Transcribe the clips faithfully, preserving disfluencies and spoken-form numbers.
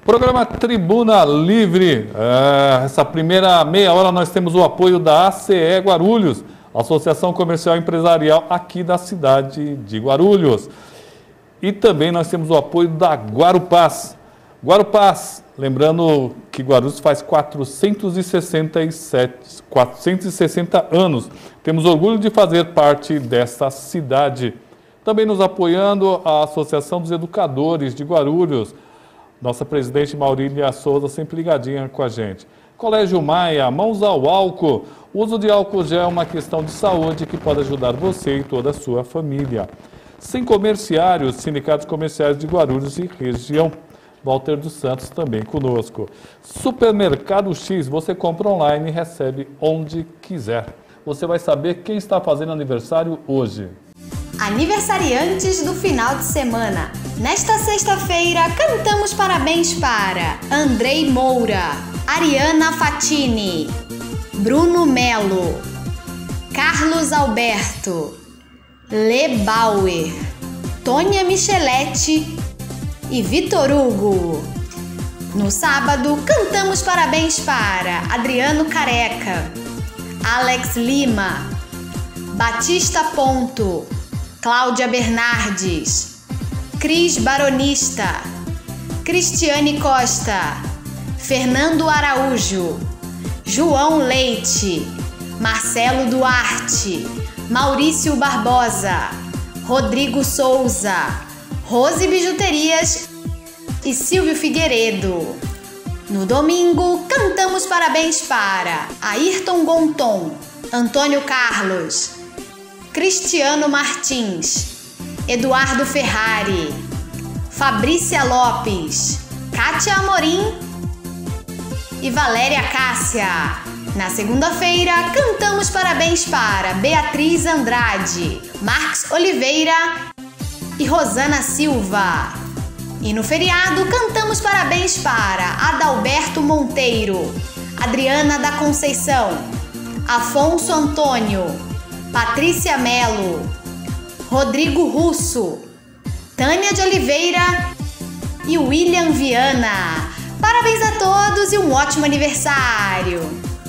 Programa Tribuna Livre. É, essa primeira meia hora nós temos o apoio da A C E Guarulhos, Associação Comercial e Empresarial aqui da cidade de Guarulhos. E também nós temos o apoio da Guarupaz. Guarupaz, lembrando que Guarulhos faz quatrocentos e sessenta e sete, quatrocentos e sessenta anos. Temos orgulho de fazer parte dessa cidade. Também nos apoiando a Associação dos Educadores de Guarulhos. Nossa presidente Maurília Souza sempre ligadinha com a gente. Colégio Maia, mãos ao álcool. O uso de álcool gel é uma questão de saúde que pode ajudar você e toda a sua família. Sem Comerciários, Sindicatos Comerciais de Guarulhos e região. Walter dos Santos também conosco. Supermercado X, você compra online e recebe onde quiser. Você vai saber quem está fazendo aniversário hoje. Aniversariantes do final de semana. Nesta sexta-feira, cantamos parabéns para Andrei Moura, Ariana Fatini, Bruno Melo, Carlos Alberto, Le Bauer, Tônia Micheletti e Vitor Hugo. No sábado, cantamos parabéns para Adriano Careca, Alex Lima, Batista Ponto, Cláudia Bernardes, Cris Baronista, Cristiane Costa, Fernando Araújo, João Leite, Marcelo Duarte, Maurício Barbosa, Rodrigo Souza, Rose Bijuterias e Silvio Figueiredo. No domingo, cantamos parabéns para Ayrton Gonton, Antônio Carlos, Cristiano Martins, Eduardo Ferrari, Fabrícia Lopes, Kátia Amorim e Valéria Cássia. Na segunda-feira, cantamos parabéns para Beatriz Andrade, Marcos Oliveira e Rosana Silva. E no feriado, cantamos parabéns para Adalberto Monteiro, Adriana da Conceição, Afonso Antônio, Patrícia Melo, Rodrigo Russo, Tânia de Oliveira e William Viana. Parabéns a todos e um ótimo aniversário!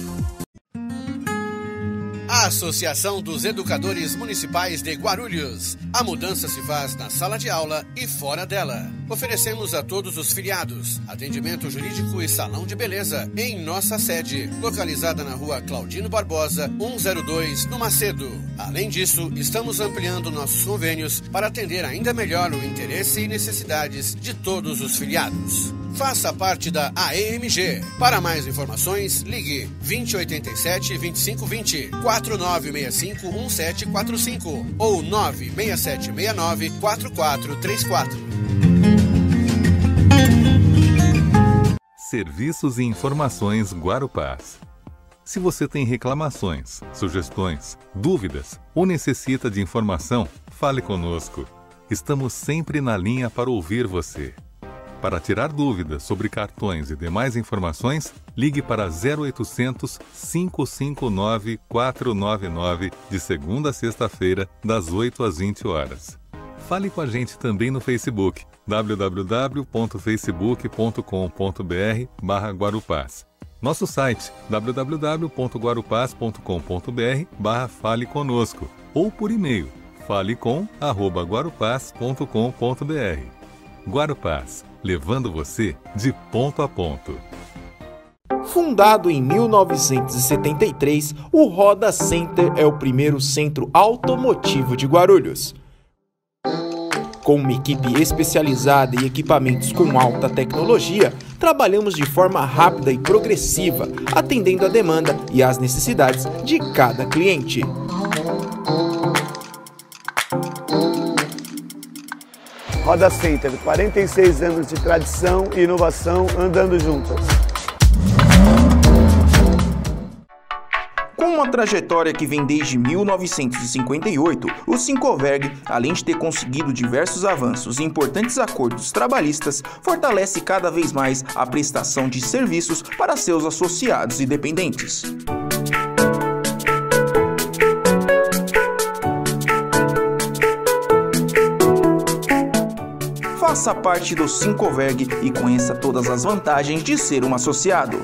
A Associação dos Educadores Municipais de Guarulhos. A mudança se faz na sala de aula e fora dela. Oferecemos a todos os filiados atendimento jurídico e salão de beleza em nossa sede, localizada na rua Claudino Barbosa, cento e dois, no Macedo. Além disso, estamos ampliando nossos convênios para atender ainda melhor o interesse e necessidades de todos os filiados. Faça parte da A E M G. Para mais informações, ligue vinte, oitenta e sete, vinte e cinco, vinte, quatro nove seis cinco, um sete quatro cinco ou nove seis sete seis nove, quatro quatro três quatro. Serviços e Informações Guarupaz. Se você tem reclamações, sugestões, dúvidas ou necessita de informação, fale conosco. Estamos sempre na linha para ouvir você. Para tirar dúvidas sobre cartões e demais informações, ligue para zero oitocentos, cinco cinco nove, quatro nove nove de segunda a sexta-feira, das oito às vinte horas. Fale com a gente também no Facebook, w w w ponto facebook ponto com ponto b r barra Guarupaz. Nosso site, w w w ponto guarupaz ponto com ponto b r barra Fale Conosco, ou por e-mail, falecom arroba guarupaz ponto com ponto b r. Guarupaz, levando você de ponto a ponto. Fundado em mil novecentos e setenta e três, o Roda Center é o primeiro centro automotivo de Guarulhos. Com uma equipe especializada e equipamentos com alta tecnologia, trabalhamos de forma rápida e progressiva, atendendo a demanda e às necessidades de cada cliente. Roda Center, quarenta e seis anos de tradição e inovação andando juntas. Com uma trajetória que vem desde mil novecentos e cinquenta e oito, o Sincoverg, além de ter conseguido diversos avanços e importantes acordos trabalhistas, fortalece cada vez mais a prestação de serviços para seus associados e dependentes. Faça parte do Sincoverg e conheça todas as vantagens de ser um associado.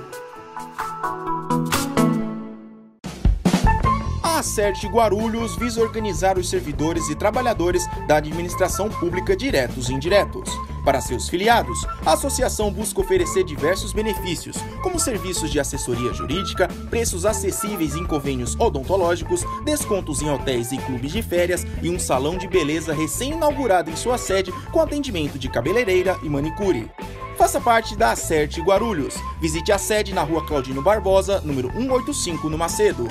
A Acerte Guarulhos visa organizar os servidores e trabalhadores da administração pública diretos e indiretos. Para seus filiados, a associação busca oferecer diversos benefícios, como serviços de assessoria jurídica, preços acessíveis em convênios odontológicos, descontos em hotéis e clubes de férias e um salão de beleza recém-inaugurado em sua sede com atendimento de cabeleireira e manicure. Faça parte da Acerte Guarulhos. Visite a sede na Rua Claudino Barbosa, número cento e oitenta e cinco, no Macedo.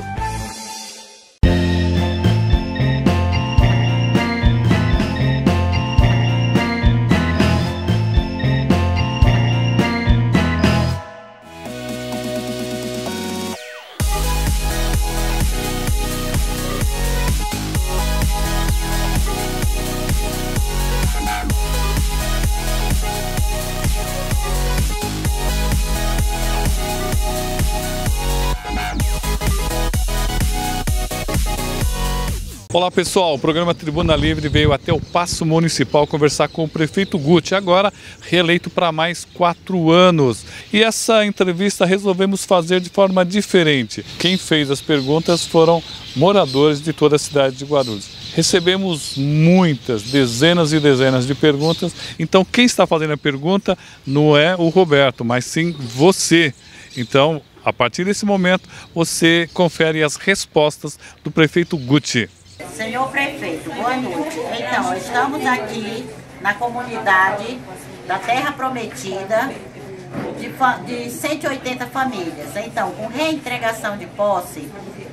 Olá pessoal, o programa Tribuna Livre veio até o Paço Municipal conversar com o prefeito Guti, agora reeleito para mais quatro anos. E essa entrevista resolvemos fazer de forma diferente. Quem fez as perguntas foram moradores de toda a cidade de Guarulhos. Recebemos muitas, dezenas e dezenas de perguntas, então quem está fazendo a pergunta não é o Roberto, mas sim você. Então, a partir desse momento, você confere as respostas do prefeito Guti. Senhor prefeito, boa noite. Então, estamos aqui na comunidade da Terra Prometida de, de cento e oitenta famílias. Então, com reentregação de posse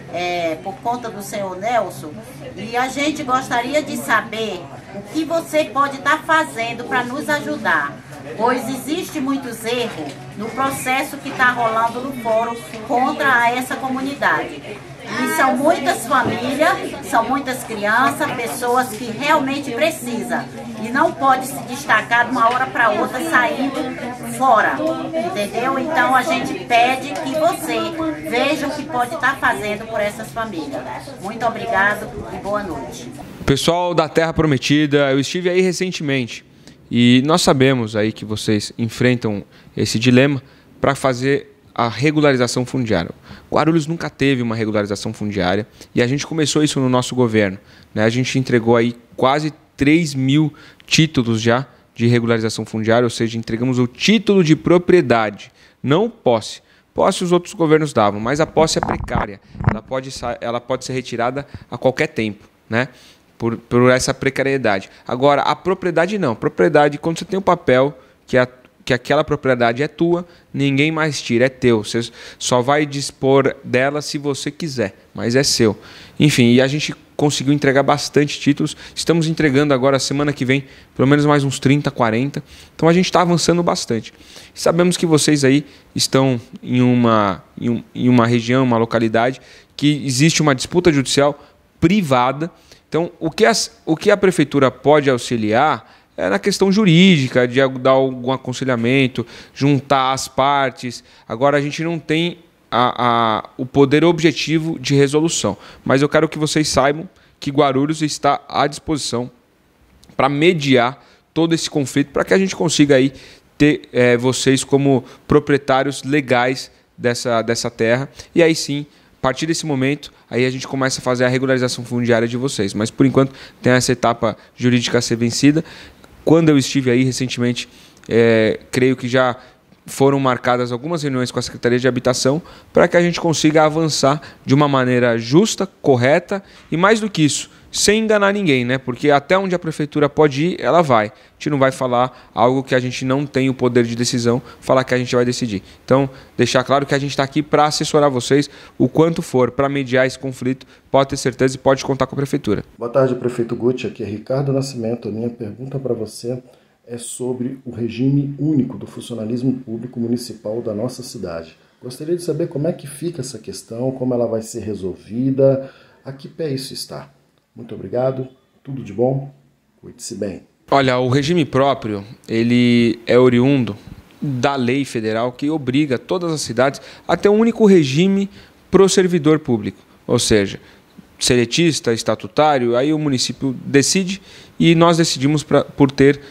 é, por conta do senhor Nelson, e a gente gostaria de saber o que você pode estar fazendo para nos ajudar, pois existe muitos erros no processo que está rolando no fórum contra essa comunidade. E são muitas famílias, são muitas crianças, pessoas que realmente precisam. E não pode se destacar de uma hora para outra saindo fora, entendeu? Então a gente pede que você veja o que pode estar fazendo por essas famílias. Muito obrigado e boa noite. Pessoal da Terra Prometida, eu estive aí recentemente e nós sabemos aí que vocês enfrentam esse dilema para fazer a regularização fundiária. Guarulhos nunca teve uma regularização fundiária e a gente começou isso no nosso governo, né? A gente entregou aí quase três mil títulos já de regularização fundiária, ou seja, entregamos o título de propriedade, não posse. Posse os outros governos davam, mas a posse é precária, ela pode, ela pode ser retirada a qualquer tempo, né? Por, por essa precariedade. Agora, a propriedade não. Propriedade, quando você tem o papel que a que aquela propriedade é tua, ninguém mais tira, é teu. Você só vai dispor dela se você quiser, mas é seu. Enfim, e a gente conseguiu entregar bastante títulos. Estamos entregando agora, semana que vem, pelo menos mais uns trinta, quarenta. Então a gente está avançando bastante. Sabemos que vocês aí estão em uma, em, um, em uma região, uma localidade, que existe uma disputa judicial privada. Então, o que, as, o que a prefeitura pode auxiliar é na questão jurídica, de dar algum aconselhamento, juntar as partes. Agora, a gente não tem a, a, o poder objetivo de resolução. Mas eu quero que vocês saibam que Guarulhos está à disposição para mediar todo esse conflito, para que a gente consiga aí ter é, vocês como proprietários legais dessa, dessa terra. E aí sim, a partir desse momento, aí a gente começa a fazer a regularização fundiária de vocês. Mas, por enquanto, tem essa etapa jurídica a ser vencida. Quando eu estive aí recentemente, é, creio que já foram marcadas algumas reuniões com a Secretaria de Habitação para que a gente consiga avançar de uma maneira justa, correta e, mais do que isso, sem enganar ninguém, né? Porque até onde a Prefeitura pode ir, ela vai. A gente não vai falar algo que a gente não tem o poder de decisão, falar que a gente vai decidir. Então, deixar claro que a gente está aqui para assessorar vocês o quanto for para mediar esse conflito, pode ter certeza e pode contar com a Prefeitura. Boa tarde, prefeito Guti. Aqui é Ricardo Nascimento. A minha pergunta para você é sobre o regime único do funcionalismo público municipal da nossa cidade. Gostaria de saber como é que fica essa questão, como ela vai ser resolvida, a que pé isso está. Muito obrigado, tudo de bom, cuide-se bem. Olha, o regime próprio, ele é oriundo da lei federal que obriga todas as cidades a ter um único regime para o servidor público, ou seja, seletista, estatutário, aí o município decide e nós decidimos pra, por ter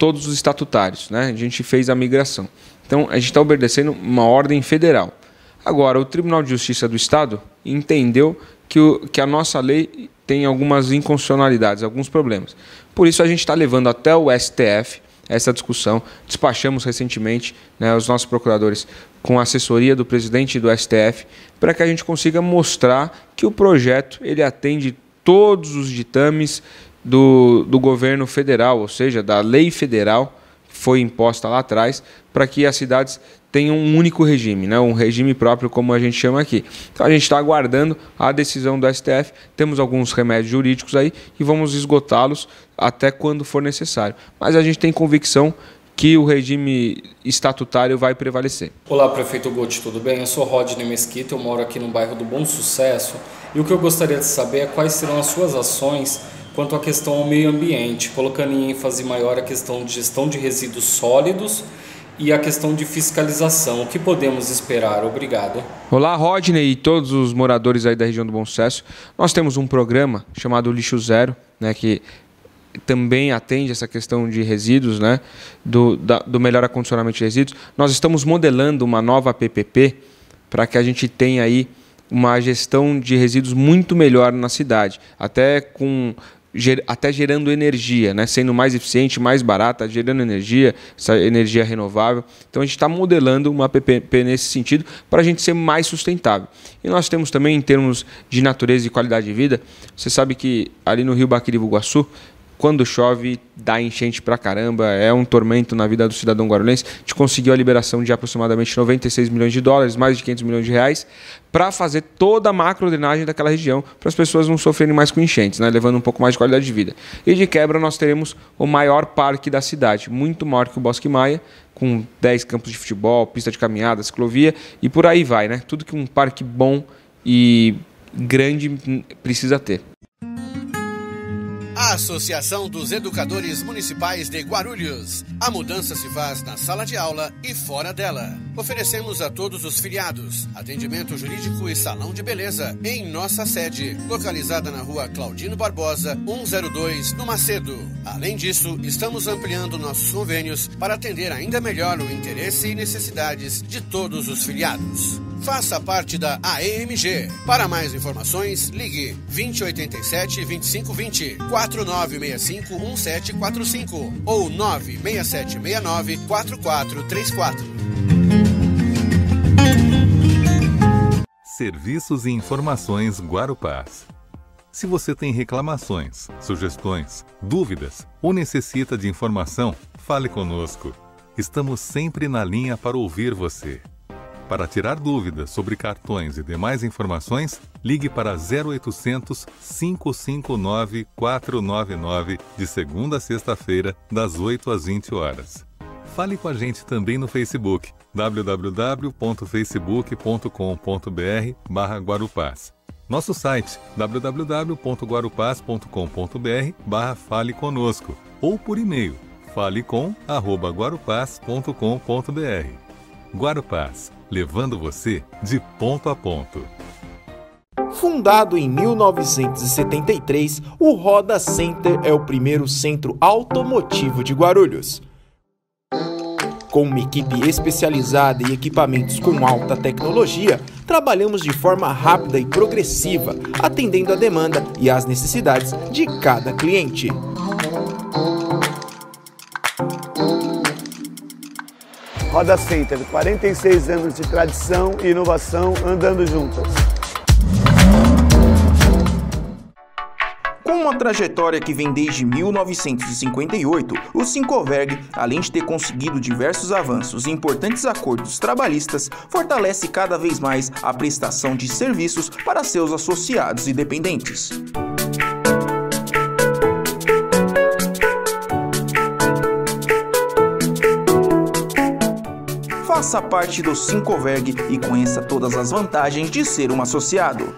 todos os estatutários, né? A gente fez a migração. Então, a gente está obedecendo uma ordem federal. Agora, o Tribunal de Justiça do Estado entendeu que, o, que a nossa lei tem algumas inconstitucionalidades, alguns problemas. Por isso, a gente está levando até o S T F essa discussão. Despachamos recentemente, né, os nossos procuradores com a assessoria do presidente do S T F para que a gente consiga mostrar que o projeto ele atende todos os ditames do, do governo federal, ou seja, da lei federal que foi imposta lá atrás, para que as cidades tenham um único regime, né? Um regime próprio, como a gente chama aqui. Então a gente está aguardando a decisão do S T F, temos alguns remédios jurídicos aí e vamos esgotá-los até quando for necessário. Mas a gente tem convicção que o regime estatutário vai prevalecer. Olá, prefeito Guti, tudo bem? Eu sou Rodney Mesquita, eu moro aqui no bairro do Bom Sucesso e o que eu gostaria de saber é quais serão as suas ações quanto à questão ao meio ambiente, colocando em ênfase maior a questão de gestão de resíduos sólidos e a questão de fiscalização. O que podemos esperar? Obrigado. Olá, Rodney e todos os moradores aí da região do Bom Sucesso. Nós temos um programa chamado Lixo Zero, né, que também atende essa questão de resíduos, né, do, da, do melhor acondicionamento de resíduos. Nós estamos modelando uma nova P P P para que a gente tenha aí uma gestão de resíduos muito melhor na cidade, até com até gerando energia, né? Sendo mais eficiente, mais barata, gerando energia, essa energia renovável. Então a gente está modelando uma P P P nesse sentido para a gente ser mais sustentável. E nós temos também, em termos de natureza e qualidade de vida, você sabe que ali no Rio Baquiribuguaçu, quando chove, dá enchente pra caramba, é um tormento na vida do cidadão guarulhense. A gente conseguiu a liberação de aproximadamente noventa e seis milhões de dólares, mais de quinhentos milhões de reais, para fazer toda a macrodrenagem daquela região, para as pessoas não sofrerem mais com enchentes, né, levando um pouco mais de qualidade de vida. E de quebra nós teremos o maior parque da cidade, muito maior que o Bosque Maia, com dez campos de futebol, pista de caminhada, ciclovia e por aí vai, né? Tudo que um parque bom e grande precisa ter. A Associação dos Educadores Municipais de Guarulhos. A mudança se faz na sala de aula e fora dela. Oferecemos a todos os filiados atendimento jurídico e salão de beleza em nossa sede, localizada na rua Claudino Barbosa, cento e dois, no Macedo. Além disso, estamos ampliando nossos convênios para atender ainda melhor o interesse e necessidades de todos os filiados. Faça parte da A E M G. Para mais informações, ligue vinte, oitenta e sete, vinte e cinco, vinte, quatro nove seis cinco, um sete quatro cinco ou nove seis sete seis nove, quatro quatro três quatro. Serviços e informações Guarupás. Se você tem reclamações, sugestões, dúvidas ou necessita de informação, fale conosco. Estamos sempre na linha para ouvir você. Para tirar dúvidas sobre cartões e demais informações, ligue para zero oitocentos, cinco cinco nove, quatro nove nove de segunda a sexta-feira, das oito às vinte horas. Fale com a gente também no Facebook, w w w ponto facebook ponto com ponto b r barra Guarupás. Nosso site, w w w ponto guarupás ponto com ponto b r barra Fale Conosco, ou por e-mail, falecom arroba guarupás ponto com ponto b r. Guarupás, levando você de ponto a ponto. Fundado em mil novecentos e setenta e três, o Roda Center é o primeiro centro automotivo de Guarulhos. Com uma equipe especializada e equipamentos com alta tecnologia, trabalhamos de forma rápida e progressiva, atendendo a demanda e às necessidades de cada cliente. Roda Center, quarenta e seis anos de tradição e inovação andando juntas. Com uma trajetória que vem desde mil novecentos e cinquenta e oito, o Sincoverg, além de ter conseguido diversos avanços e importantes acordos trabalhistas, fortalece cada vez mais a prestação de serviços para seus associados e dependentes. Faça parte do Sincoverg e conheça todas as vantagens de ser um associado.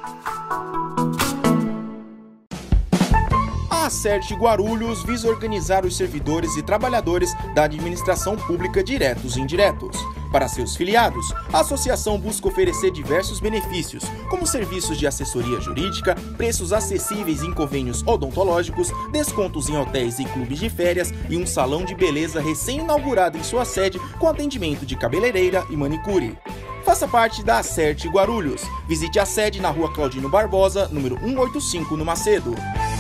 A Acerte Guarulhos visa organizar os servidores e trabalhadores da administração pública diretos e indiretos. Para seus filiados, a associação busca oferecer diversos benefícios, como serviços de assessoria jurídica, preços acessíveis em convênios odontológicos, descontos em hotéis e clubes de férias e um salão de beleza recém-inaugurado em sua sede com atendimento de cabeleireira e manicure. Faça parte da Acerte Guarulhos. Visite a sede na Rua Claudino Barbosa, número cento e oitenta e cinco, no Macedo.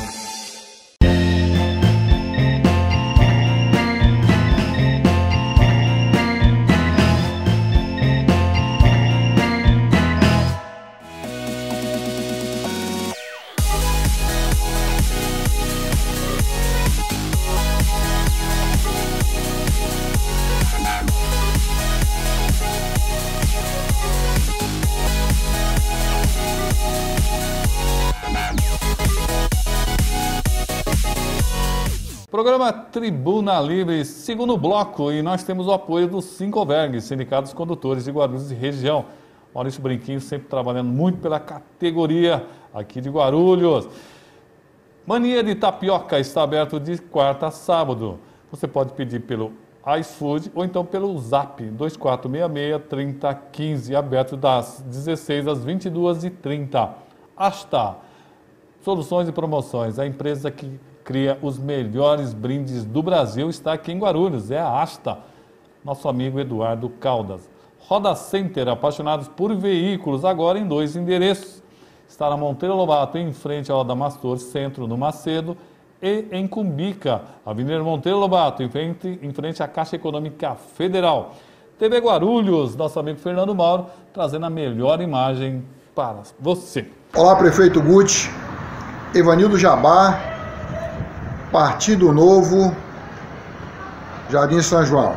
Programa Tribuna Livre, segundo bloco, e nós temos o apoio do Sincoverg, Sindicato dos Condutores de Guarulhos e região. Maurício Brinquinho sempre trabalhando muito pela categoria aqui de Guarulhos. Mania de Tapioca está aberto de quarta a sábado. Você pode pedir pelo iFood ou então pelo Zap dois quatro seis seis, três zero um cinco, aberto das dezesseis às vinte e duas e trinta. Asta, Soluções e Promoções, a empresa que cria os melhores brindes do Brasil, está aqui em Guarulhos, é a Asta. Nosso amigo Eduardo Caldas. Roda Center, apaixonados por veículos, agora em dois endereços. Está na Monteiro Lobato, em frente ao Adamastor Centro, no Macedo, e em Cumbica, Avenida Monteiro Lobato, em frente, em frente à Caixa Econômica Federal. T V Guarulhos, nosso amigo Fernando Mauro, trazendo a melhor imagem para você. Olá, prefeito Guti, Evanildo Jabá, Partido Novo, Jardim São João.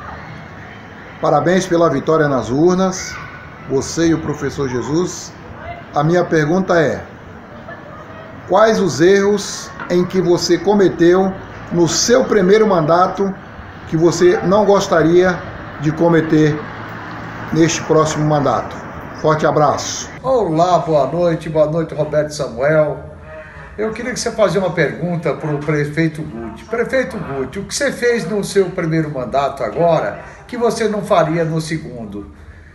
Parabéns pela vitória nas urnas, você e o professor Jesus. A minha pergunta é: quais os erros em que você cometeu no seu primeiro mandato que você não gostaria de cometer neste próximo mandato? Forte abraço. Olá, boa noite, boa noite, Roberto Samuel. Eu queria que você fizesse uma pergunta para o prefeito Guti. Prefeito Guti, o que você fez no seu primeiro mandato agora que você não faria no segundo?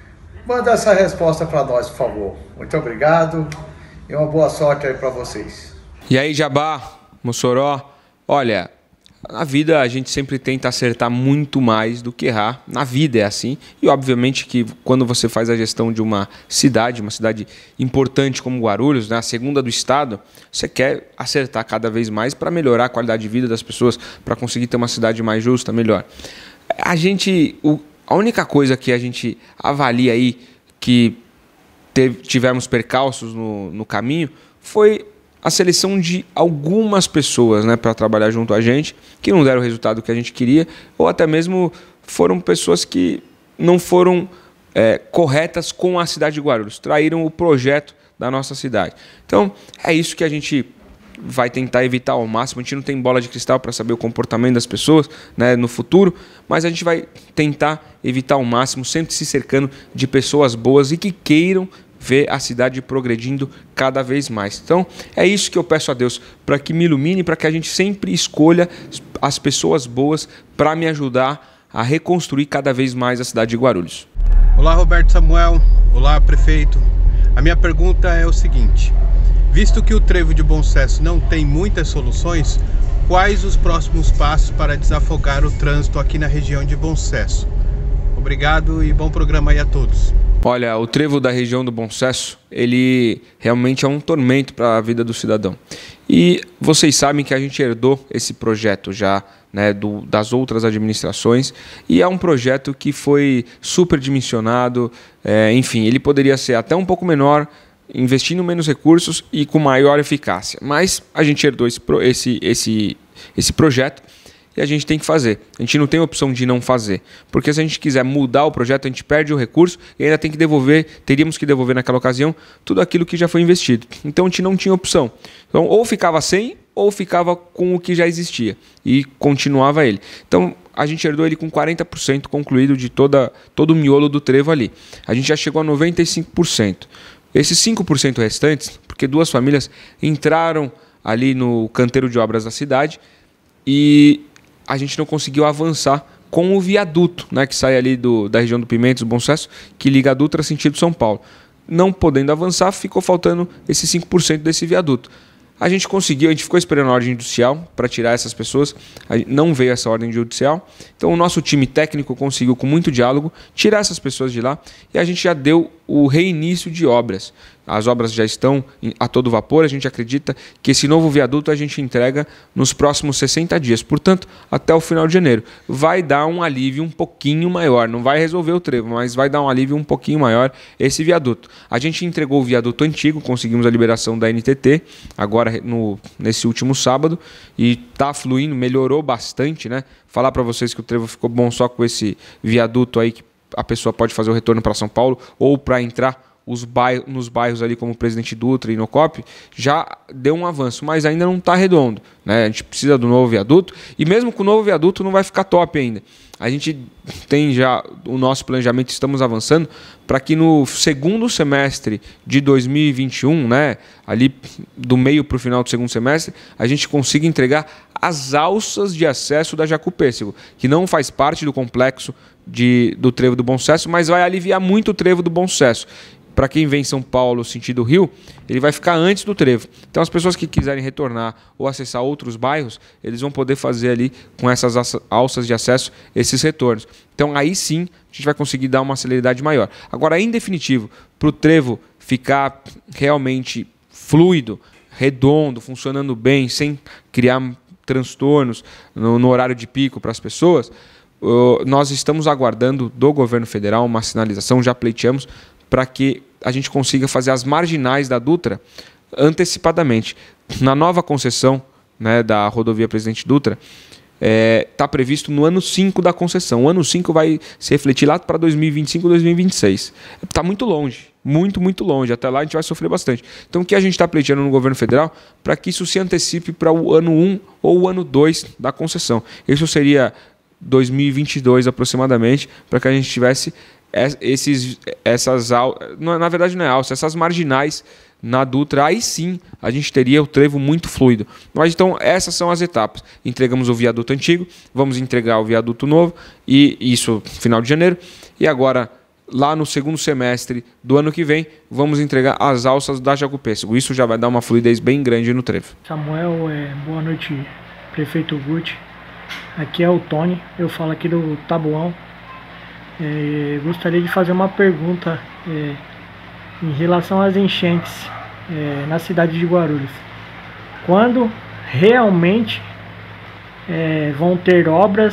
Manda essa resposta para nós, por favor. Muito obrigado e uma boa sorte aí para vocês. E aí, Jabá, Mossoró, olha, na vida a gente sempre tenta acertar muito mais do que errar. Na vida é assim. E obviamente que quando você faz a gestão de uma cidade, uma cidade importante como Guarulhos, né, a segunda do estado, você quer acertar cada vez mais para melhorar a qualidade de vida das pessoas, para conseguir ter uma cidade mais justa, melhor. A gente, o, a única coisa que a gente avalia aí que teve, tivemos percalços no, no caminho foi a seleção de algumas pessoas, né, para trabalhar junto a gente, que não deram o resultado que a gente queria, ou até mesmo foram pessoas que não foram é, corretas com a cidade de Guarulhos, traíram o projeto da nossa cidade. Então, é isso que a gente vai tentar evitar ao máximo. A gente não tem bola de cristal para saber o comportamento das pessoas, né, no futuro, mas a gente vai tentar evitar ao máximo, sempre se cercando de pessoas boas e que queiram ver a cidade progredindo cada vez mais. Então, é isso que eu peço a Deus, para que me ilumine, para que a gente sempre escolha as pessoas boas para me ajudar a reconstruir cada vez mais a cidade de Guarulhos. Olá, Roberto Samuel. Olá, prefeito. A minha pergunta é o seguinte: visto que o Trevo de Bom Sucesso não tem muitas soluções, quais os próximos passos para desafogar o trânsito aqui na região de Bom Sucesso? Obrigado e bom programa aí a todos. Olha, o trevo da região do Bom Sucesso, ele realmente é um tormento para a vida do cidadão. E vocês sabem que a gente herdou esse projeto já, né, do, das outras administrações, e é um projeto que foi superdimensionado, é, enfim, ele poderia ser até um pouco menor, investindo menos recursos e com maior eficácia. Mas a gente herdou esse, esse, esse, esse projeto, e a gente tem que fazer. A gente não tem opção de não fazer. Porque se a gente quiser mudar o projeto, a gente perde o recurso e ainda tem que devolver, teríamos que devolver naquela ocasião tudo aquilo que já foi investido. Então a gente não tinha opção. Então ou ficava sem ou ficava com o que já existia e continuava ele. Então a gente herdou ele com quarenta por cento concluído de toda, todo o miolo do trevo ali. A gente já chegou a noventa e cinco por cento. Esses cinco por cento restantes, porque duas famílias entraram ali no canteiro de obras da cidade e a gente não conseguiu avançar com o viaduto, né, que sai ali do, da região do Pimentos, do Bom Sucesso, que liga a Dutra sentido São Paulo. Não podendo avançar, ficou faltando esses cinco por cento desse viaduto. A gente conseguiu, a gente ficou esperando a ordem judicial para tirar essas pessoas, não veio essa ordem judicial, então o nosso time técnico conseguiu, com muito diálogo, tirar essas pessoas de lá e a gente já deu o reinício de obras. As obras já estão a todo vapor, a gente acredita que esse novo viaduto a gente entrega nos próximos sessenta dias, portanto, até o final de janeiro. Vai dar um alívio um pouquinho maior, não vai resolver o trevo, mas vai dar um alívio um pouquinho maior esse viaduto. A gente entregou o viaduto antigo, conseguimos a liberação da N T T, agora no, nesse último sábado, e está fluindo, melhorou bastante, né? Falar para vocês que o trevo ficou bom só com esse viaduto aí, que a pessoa pode fazer o retorno para São Paulo ou para entrar os bairros, nos bairros ali como Presidente Dutra e Inocop, já deu um avanço, mas ainda não está redondo, né? A gente precisa do novo viaduto e mesmo com o novo viaduto não vai ficar top ainda. A gente tem já o nosso planejamento, estamos avançando para que no segundo semestre de dois mil e vinte e um, né, ali do meio para o final do segundo semestre, a gente consiga entregar as alças de acesso da Jacupêssego, que não faz parte do complexo de, do Trevo do Bom Sucesso, mas vai aliviar muito o Trevo do Bom Sucesso. Para quem vem em São Paulo, sentido Rio, ele vai ficar antes do trevo. Então as pessoas que quiserem retornar ou acessar outros bairros, eles vão poder fazer ali com essas alças de acesso esses retornos. Então aí sim a gente vai conseguir dar uma celeridade maior. Agora, em definitivo, para o trevo ficar realmente fluido, redondo, funcionando bem, sem criar transtornos no, no horário de pico para as pessoas, uh, nós estamos aguardando do governo federal uma sinalização, já pleiteamos, para que a gente consiga fazer as marginais da Dutra antecipadamente. Na nova concessão, né, da rodovia Presidente Dutra, está é, previsto no ano cinco da concessão. O ano cinco vai se refletir lá para dois mil e vinte e cinco, dois mil e vinte e seis. Está muito longe, muito, muito longe. Até lá a gente vai sofrer bastante. Então o que a gente está pleiteando no governo federal para que isso se antecipe para o ano um ou o ano dois da concessão. Isso seria dois mil e vinte e dois aproximadamente, para que a gente tivesse esses, essas, na verdade não é alça, essas marginais na Dutra, aí sim a gente teria o trevo muito fluido. Mas então essas são as etapas. Entregamos o viaduto antigo, vamos entregar o viaduto novo, e isso final de janeiro, e agora lá no segundo semestre do ano que vem vamos entregar as alças da Jacupêssego. Isso já vai dar uma fluidez bem grande no trevo. Samuel, é, boa noite, prefeito Guti. Aqui é o Tony, eu falo aqui do Taboão. É, gostaria de fazer uma pergunta é, em relação às enchentes é, na cidade de Guarulhos. Quando realmente é, vão ter obras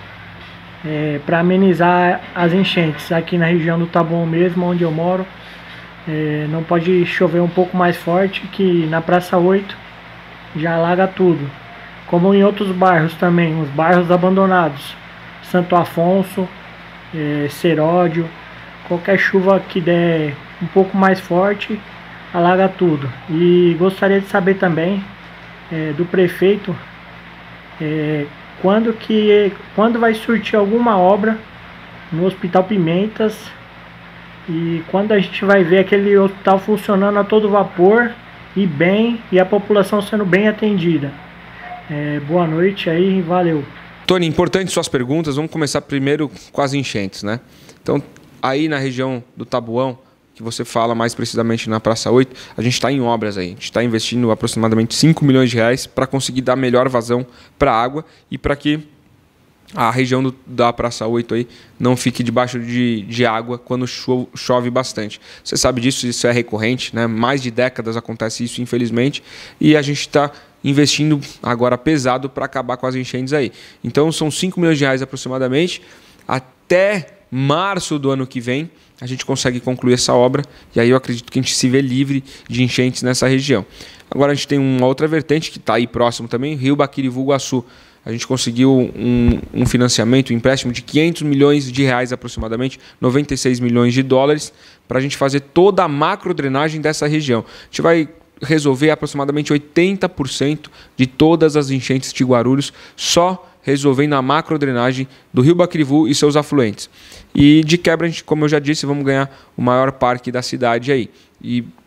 é, para amenizar as enchentes? Aqui na região do Taboão mesmo, onde eu moro, é, não pode chover um pouco mais forte, que na Praça oito já alaga tudo. Como em outros bairros também, os bairros abandonados, Santo Afonso, É, Seródio, qualquer chuva que der um pouco mais forte alaga tudo. E gostaria de saber também é, do prefeito é, quando que quando vai surtir alguma obra no Hospital Pimentas e quando a gente vai ver aquele hospital funcionando a todo vapor e bem, e a população sendo bem atendida. É, boa noite aí, valeu. Tony, importante suas perguntas. Vamos começar primeiro com as enchentes, né? Então, aí na região do Taboão, que você fala mais precisamente na Praça oito, a gente está em obras aí. A gente está investindo aproximadamente cinco milhões de reais para conseguir dar melhor vazão para a água e para que a região do, da Praça oito aí não fique debaixo de, de água quando chove, chove bastante. Você sabe disso, isso é recorrente, né? Mais de décadas acontece isso, infelizmente, e a gente está investindo agora pesado para acabar com as enchentes aí. Então são cinco milhões de reais aproximadamente. Até março do ano que vem a gente consegue concluir essa obra e aí eu acredito que a gente se vê livre de enchentes nessa região. Agora a gente tem uma outra vertente que está aí próximo também, Rio Baquirivu-Guaçu. A gente conseguiu um, um financiamento, um empréstimo de quinhentos milhões de reais aproximadamente, noventa e seis milhões de dólares, para a gente fazer toda a macro drenagem dessa região. A gente vai resolver aproximadamente oitenta por cento de todas as enchentes de Guarulhos, só resolvendo a macro drenagem do Rio Baquirivu e seus afluentes. E de quebra, a gente, como eu já disse, vamos ganhar o maior parque da cidade aí. E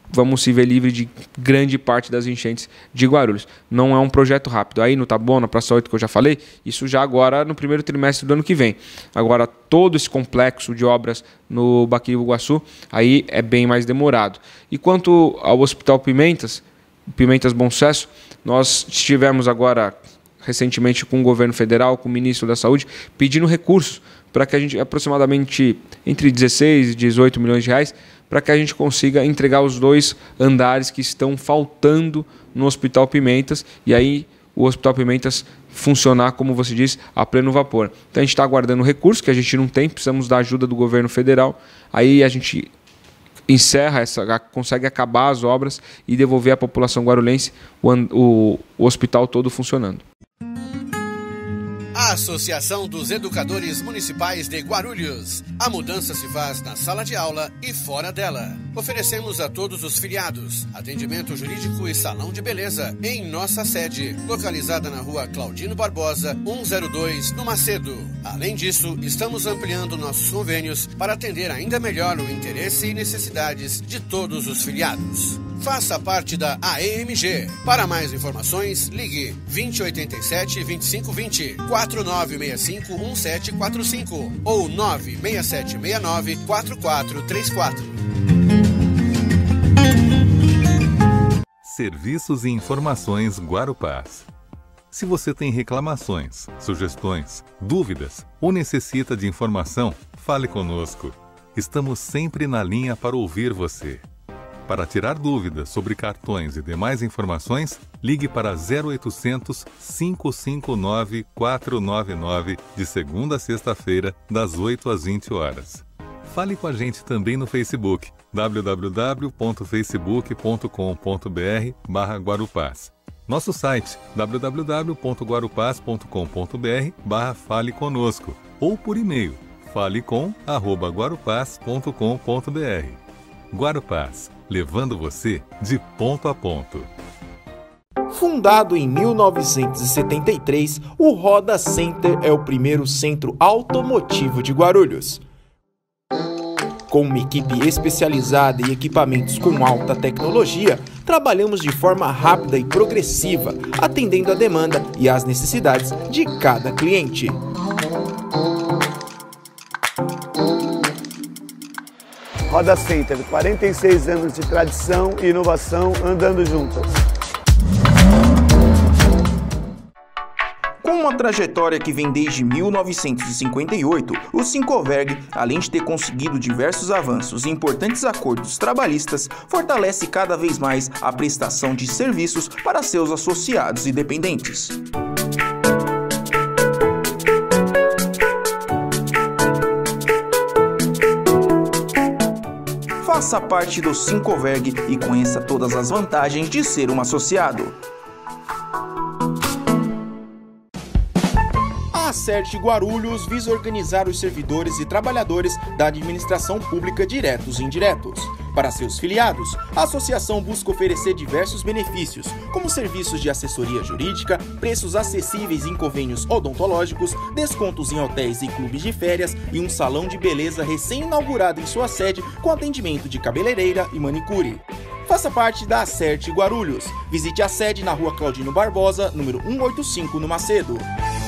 vamos se ver livre de grande parte das enchentes de Guarulhos. Não é um projeto rápido. Aí no Taboão, na Praça oito, que eu já falei, isso já agora no primeiro trimestre do ano que vem. Agora, todo esse complexo de obras no Baquiri-Iguaçu, aí é bem mais demorado. E quanto ao Hospital Pimentas, Pimentas Bom Sucesso, nós estivemos agora recentemente com o governo federal, com o ministro da Saúde, pedindo recursos para que a gente, aproximadamente entre dezesseis e dezoito milhões de reais, para que a gente consiga entregar os dois andares que estão faltando no Hospital Pimentas, e aí o Hospital Pimentas funcionar, como você disse, a pleno vapor. Então a gente está aguardando recursos que a gente não tem, precisamos da ajuda do governo federal, aí a gente encerra, essa, consegue acabar as obras e devolver à população guarulhense o, o, o hospital todo funcionando. A Associação dos Educadores Municipais de Guarulhos. A mudança se faz na sala de aula e fora dela. Oferecemos a todos os filiados atendimento jurídico e salão de beleza em nossa sede, localizada na rua Claudino Barbosa, cento e dois, no Macedo. Além disso, estamos ampliando nossos convênios para atender ainda melhor o interesse e necessidades de todos os filiados. Faça parte da A E M G. Para mais informações, ligue vinte, oitenta e sete, vinte e cinco, vinte, quatro nove seis cinco, um sete quatro cinco ou nove seis sete seis nove, quatro quatro três quatro. Serviços e informações Guarupás. Se você tem reclamações, sugestões, dúvidas ou necessita de informação, fale conosco. Estamos sempre na linha para ouvir você. Para tirar dúvidas sobre cartões e demais informações, ligue para zero oitocentos, cinco cinco nove, quatro nove nove de segunda a sexta-feira, das oito às vinte horas. Fale com a gente também no Facebook, w w w ponto facebook ponto com ponto b r barra Guarupás. Nosso site, w w w ponto guarupás ponto com ponto b r barra Fale Conosco, ou por e-mail, falecom arroba guarupás ponto com ponto b r. Guarupás, levando você de ponto a ponto. Fundado em mil novecentos e setenta e três, o Roda Center é o primeiro centro automotivo de Guarulhos. Com uma equipe especializada e equipamentos com alta tecnologia, trabalhamos de forma rápida e progressiva, atendendo a demanda e às necessidades de cada cliente. Roda Center, quarenta e seis anos de tradição e inovação andando juntas. Com uma trajetória que vem desde mil novecentos e cinquenta e oito, o Sincoverg, além de ter conseguido diversos avanços e importantes acordos trabalhistas, fortalece cada vez mais a prestação de serviços para seus associados e dependentes. Faça parte do Sincoverg e conheça todas as vantagens de ser um associado. A Acerte Guarulhos visa organizar os servidores e trabalhadores da administração pública diretos e indiretos. Para seus filiados, a associação busca oferecer diversos benefícios, como serviços de assessoria jurídica, preços acessíveis em convênios odontológicos, descontos em hotéis e clubes de férias e um salão de beleza recém-inaugurado em sua sede com atendimento de cabeleireira e manicure. Faça parte da Acerte Guarulhos. Visite a sede na rua Claudino Barbosa, número cento e oitenta e cinco, no Macedo.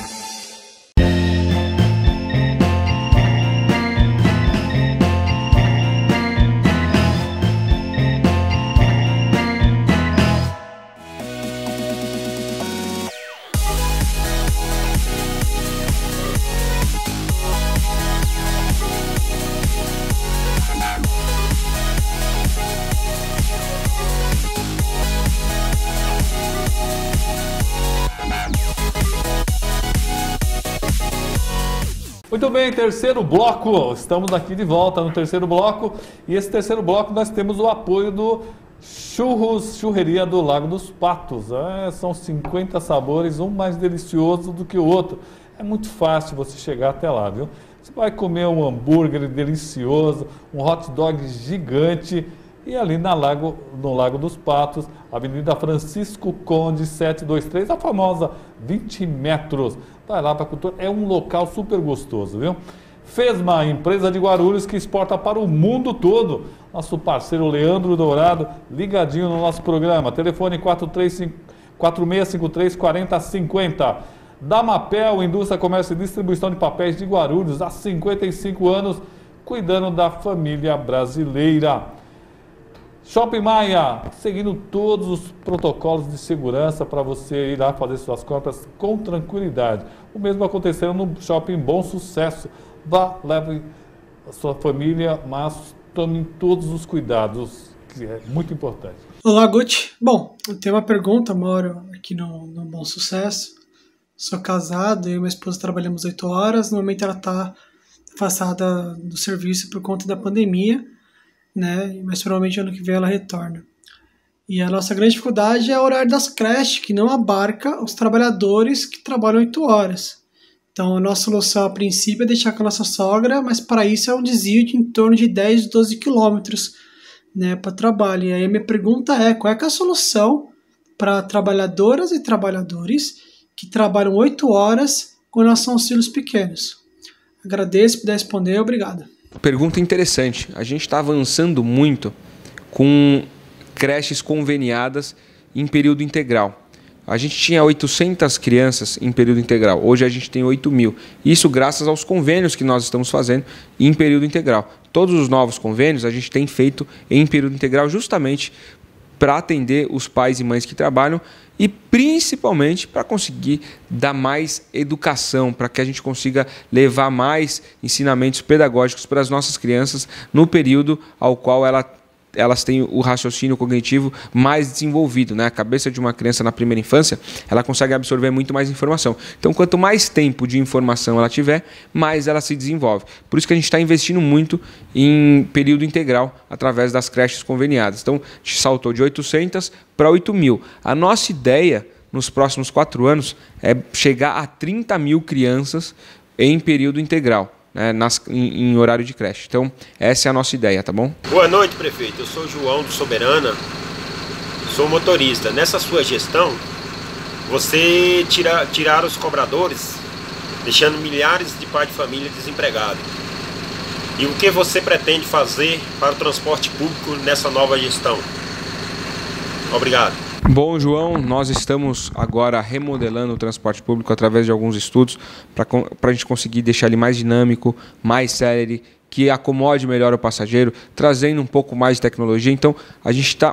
Muito bem, terceiro bloco, estamos aqui de volta no terceiro bloco, e esse terceiro bloco nós temos o apoio do Churros Churreria do Lago dos Patos. É, são cinquenta sabores, um mais delicioso do que o outro. É muito fácil você chegar até lá, viu? Você vai comer um hambúrguer delicioso, um hot dog gigante, e ali na Lago, no Lago dos Patos, Avenida Francisco Conde setecentos e vinte e três, a famosa vinte metros. Vai lá para a cultura, é um local super gostoso, viu? Fesma, empresa de Guarulhos que exporta para o mundo todo. Nosso parceiro Leandro Dourado, ligadinho no nosso programa. Telefone quatro três cinco, quatro seis cinco três, quatro zero cinco zero. Damapel, indústria, comércio e distribuição de papéis de Guarulhos, há cinquenta e cinco anos, cuidando da família brasileira. Shopping Maia, seguindo todos os protocolos de segurança para você ir lá fazer suas compras com tranquilidade. O mesmo aconteceu no Shopping Bom Sucesso. Vá, leve a sua família, mas tome todos os cuidados, que é muito importante. Olá, Guti. Bom, eu tenho uma pergunta, moro aqui no, no Bom Sucesso. Sou casado, eu e minha esposa trabalhamos oito horas. No momento ela está afastada do serviço por conta da pandemia, né? Mas provavelmente ano que vem ela retorna. E a nossa grande dificuldade é o horário das creches, que não abarca os trabalhadores que trabalham oito horas. Então a nossa solução a princípio é deixar com a nossa sogra, mas para isso é um desvio de em torno de dez, doze quilômetros, né, para trabalho. E aí a minha pergunta é, qual é, que é a solução para trabalhadoras e trabalhadores que trabalham oito horas com nossos filhos pequenos? Agradeço, se puder responder, obrigado. Pergunta interessante. A gente está avançando muito com creches conveniadas em período integral. A gente tinha oitocentas crianças em período integral, hoje a gente tem oito mil. Isso graças aos convênios que nós estamos fazendo em período integral. Todos os novos convênios a gente tem feito em período integral justamente para atender os pais e mães que trabalham e principalmente para conseguir dar mais educação, para que a gente consiga levar mais ensinamentos pedagógicos para as nossas crianças no período ao qual ela elas têm o raciocínio cognitivo mais desenvolvido, né? A cabeça de uma criança na primeira infância, ela consegue absorver muito mais informação. Então, quanto mais tempo de informação ela tiver, mais ela se desenvolve. Por isso que a gente está investindo muito em período integral, através das creches conveniadas. Então, a gente saltou de oitocentas para oito mil. A nossa ideia, nos próximos quatro anos, é chegar a trinta mil crianças em período integral. Né, nas, em, em horário de creche. Então, essa é a nossa ideia, tá bom? Boa noite, prefeito. Eu sou João do Soberana, sou motorista. Nessa sua gestão, você tira, tirar os cobradores, deixando milhares de pais de família desempregados. E o que você pretende fazer para o transporte público nessa nova gestão? Obrigado. Bom, João, nós estamos agora remodelando o transporte público através de alguns estudos para a gente conseguir deixar ele mais dinâmico, mais célere, que acomode melhor o passageiro, trazendo um pouco mais de tecnologia. Então, a gente está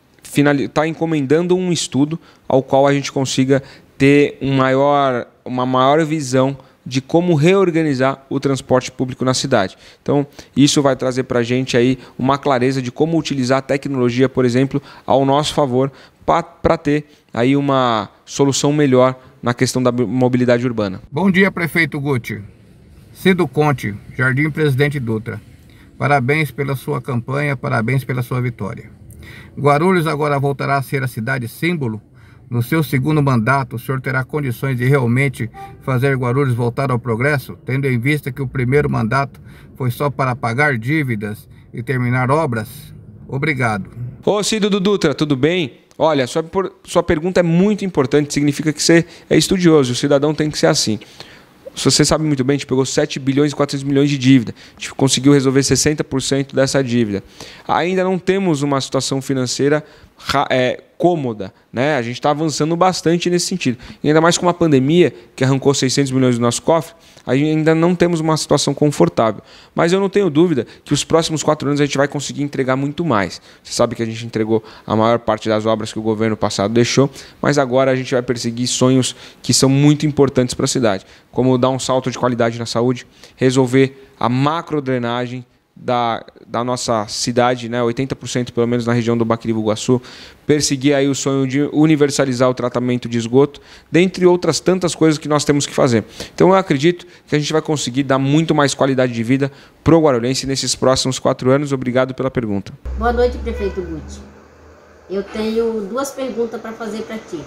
tá encomendando um estudo ao qual a gente consiga ter um maior, uma maior visão de como reorganizar o transporte público na cidade. Então, isso vai trazer para a gente aí uma clareza de como utilizar a tecnologia, por exemplo, ao nosso favor, para ter aí uma solução melhor na questão da mobilidade urbana. Bom dia, prefeito Guti. Cido Conte, Jardim Presidente Dutra. Parabéns pela sua campanha, parabéns pela sua vitória. Guarulhos agora voltará a ser a cidade símbolo. No seu segundo mandato, o senhor terá condições de realmente fazer Guarulhos voltar ao progresso, tendo em vista que o primeiro mandato foi só para pagar dívidas e terminar obras? Obrigado. Ô Cido do Dutra, tudo bem? Olha, sua, sua pergunta é muito importante, significa que você é estudioso, o cidadão tem que ser assim. Você sabe muito bem, a gente pegou sete bilhões e quatrocentos milhões de dívida, a gente conseguiu resolver sessenta por cento dessa dívida. Ainda não temos uma situação financeira é, cômoda, né? A gente está avançando bastante nesse sentido. E ainda mais com uma pandemia que arrancou seiscentos milhões do nosso cofre, ainda não temos uma situação confortável. Mas eu não tenho dúvida que os próximos quatro anos a gente vai conseguir entregar muito mais. Você sabe que a gente entregou a maior parte das obras que o governo passado deixou, mas agora a gente vai perseguir sonhos que são muito importantes para a cidade, como dar um salto de qualidade na saúde, resolver a macrodrenagem Da, da nossa cidade, né, oitenta por cento pelo menos na região do Baquiribuguaçu, perseguir aí o sonho de universalizar o tratamento de esgoto, dentre outras tantas coisas que nós temos que fazer. Então eu acredito que a gente vai conseguir dar muito mais qualidade de vida para o guarulhense nesses próximos quatro anos. Obrigado pela pergunta. Boa noite, prefeito Guti. Eu tenho duas perguntas para fazer para ti.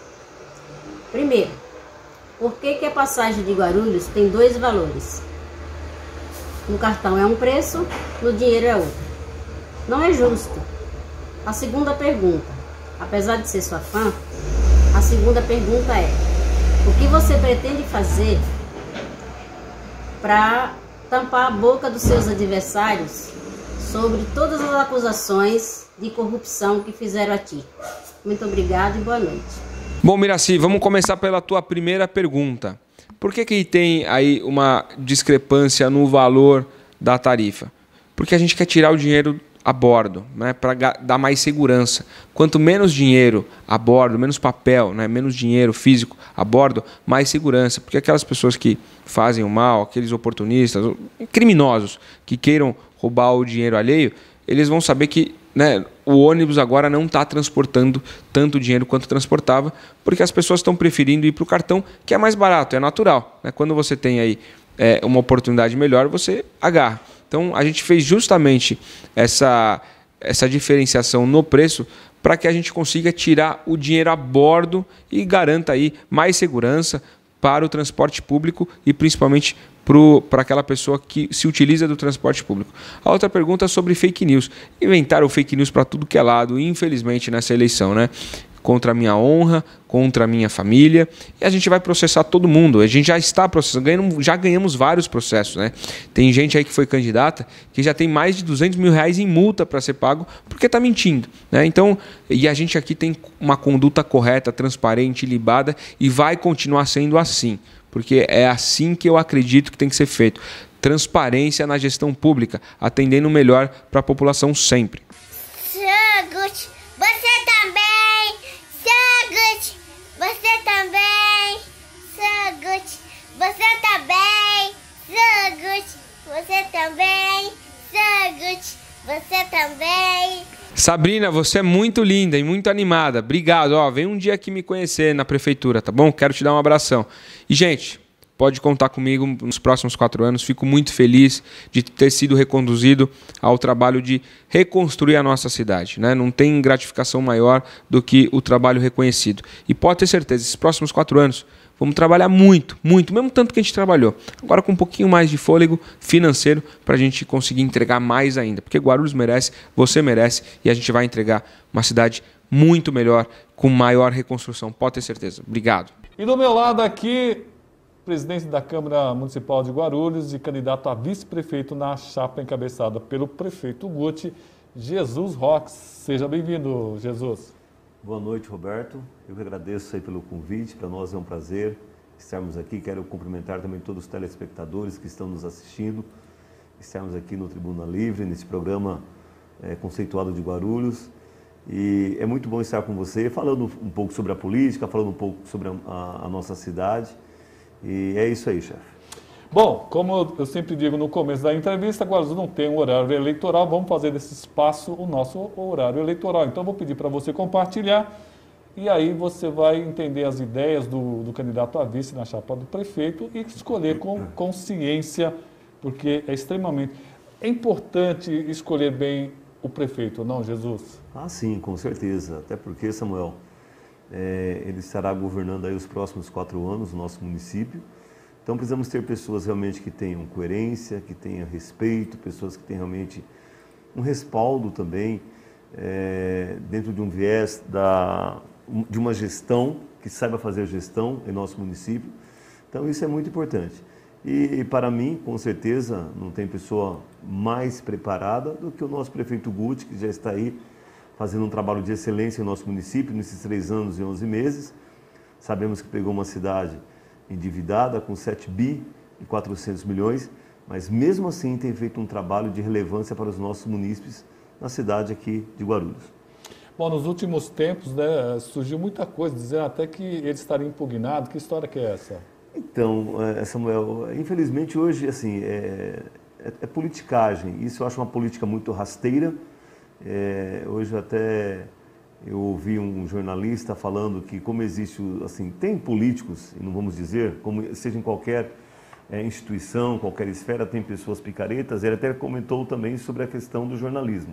Primeiro, por que, que a passagem de Guarulhos tem dois valores? No cartão é um preço, no dinheiro é outro. Não é justo. A segunda pergunta, apesar de ser sua fã, a segunda pergunta é: o que você pretende fazer para tampar a boca dos seus adversários sobre todas as acusações de corrupção que fizeram a ti. Muito obrigado e boa noite. Bom, Miraci, vamos começar pela tua primeira pergunta. Por que que tem aí uma discrepância no valor da tarifa? Porque a gente quer tirar o dinheiro a bordo, né, para dar mais segurança. Quanto menos dinheiro a bordo, menos papel, né, menos dinheiro físico a bordo, mais segurança. Porque aquelas pessoas que fazem o mal, aqueles oportunistas, criminosos que queiram roubar o dinheiro alheio, eles vão saber que, né, o ônibus agora não está transportando tanto dinheiro quanto transportava, porque as pessoas estão preferindo ir para o cartão, que é mais barato, é natural, né? Quando você tem aí é, uma oportunidade melhor, você agarra. Então, a gente fez justamente essa, essa diferenciação no preço para que a gente consiga tirar o dinheiro a bordo e garanta aí mais segurança para o transporte público e principalmente para aquela pessoa que se utiliza do transporte público. A outra pergunta é sobre fake news. Inventaram fake news para tudo que é lado, infelizmente, nessa eleição, né? Contra a minha honra, contra a minha família, e a gente vai processar todo mundo. A gente já está processando, ganhamos, já ganhamos vários processos, né? Tem gente aí que foi candidata que já tem mais de duzentos mil reais em multa para ser pago porque está mentindo, né? Então, e a gente aqui tem uma conduta correta, transparente, ilibada e vai continuar sendo assim, porque é assim que eu acredito que tem que ser feito. Transparência na gestão pública, atendendo melhor para a população sempre. Sagut, você também. Sagut, você também. Sagut, você também. Sagut, você também. Sagut, você também. Sabrina, você é muito linda e muito animada. Obrigado. Ó, vem um dia aqui me conhecer na prefeitura, tá bom? Quero te dar um abração. E, gente, pode contar comigo nos próximos quatro anos. Fico muito feliz de ter sido reconduzido ao trabalho de reconstruir a nossa cidade, né? Não tem gratificação maior do que o trabalho reconhecido. E pode ter certeza, esses próximos quatro anos vamos trabalhar muito, muito, mesmo tanto que a gente trabalhou. Agora com um pouquinho mais de fôlego financeiro para a gente conseguir entregar mais ainda. Porque Guarulhos merece, você merece e a gente vai entregar uma cidade muito melhor, com maior reconstrução. Pode ter certeza. Obrigado. E do meu lado aqui, presidente da Câmara Municipal de Guarulhos e candidato a vice-prefeito na chapa encabeçada pelo prefeito Guti, Jesus Rox. Seja bem-vindo, Jesus. Boa noite, Roberto. Eu que agradeço aí pelo convite. Para nós é um prazer estarmos aqui. Quero cumprimentar também todos os telespectadores que estão nos assistindo. Estarmos aqui no Tribuna Livre, nesse programa é, conceituado de Guarulhos. E é muito bom estar com você, falando um pouco sobre a política, falando um pouco sobre a, a, a nossa cidade. E é isso aí, chefe. Bom, como eu sempre digo no começo da entrevista, Guarulhos não tem um horário eleitoral, vamos fazer desse espaço o nosso horário eleitoral. Então, eu vou pedir para você compartilhar e aí você vai entender as ideias do, do candidato a vice na chapa do prefeito e escolher com consciência, porque é extremamente é importante escolher bem o prefeito, não, Jesus? Ah, sim, com certeza. Até porque, Samuel, é, ele estará governando aí os próximos quatro anos o nosso município. Então precisamos ter pessoas realmente que tenham coerência, que tenham respeito, pessoas que tenham realmente um respaldo também é, dentro de um viés da, de uma gestão, que saiba fazer gestão em nosso município. Então isso é muito importante. E, e para mim, com certeza, não tem pessoa mais preparada do que o nosso prefeito Guti, que já está aí fazendo um trabalho de excelência em nosso município nesses três anos e onze meses. Sabemos que pegou uma cidade endividada com sete bi e quatrocentos milhões, mas mesmo assim tem feito um trabalho de relevância para os nossos munícipes na cidade aqui de Guarulhos. Bom, nos últimos tempos, né, surgiu muita coisa, dizendo até que ele estaria impugnado. Que história que é essa? Então, Samuel, infelizmente hoje assim, é, é, é politicagem. Isso eu acho uma política muito rasteira. É, hoje até eu ouvi um jornalista falando que como existe, assim, tem políticos, e não vamos dizer, como seja em qualquer é, instituição, qualquer esfera, tem pessoas picaretas. Ele até comentou também sobre a questão do jornalismo.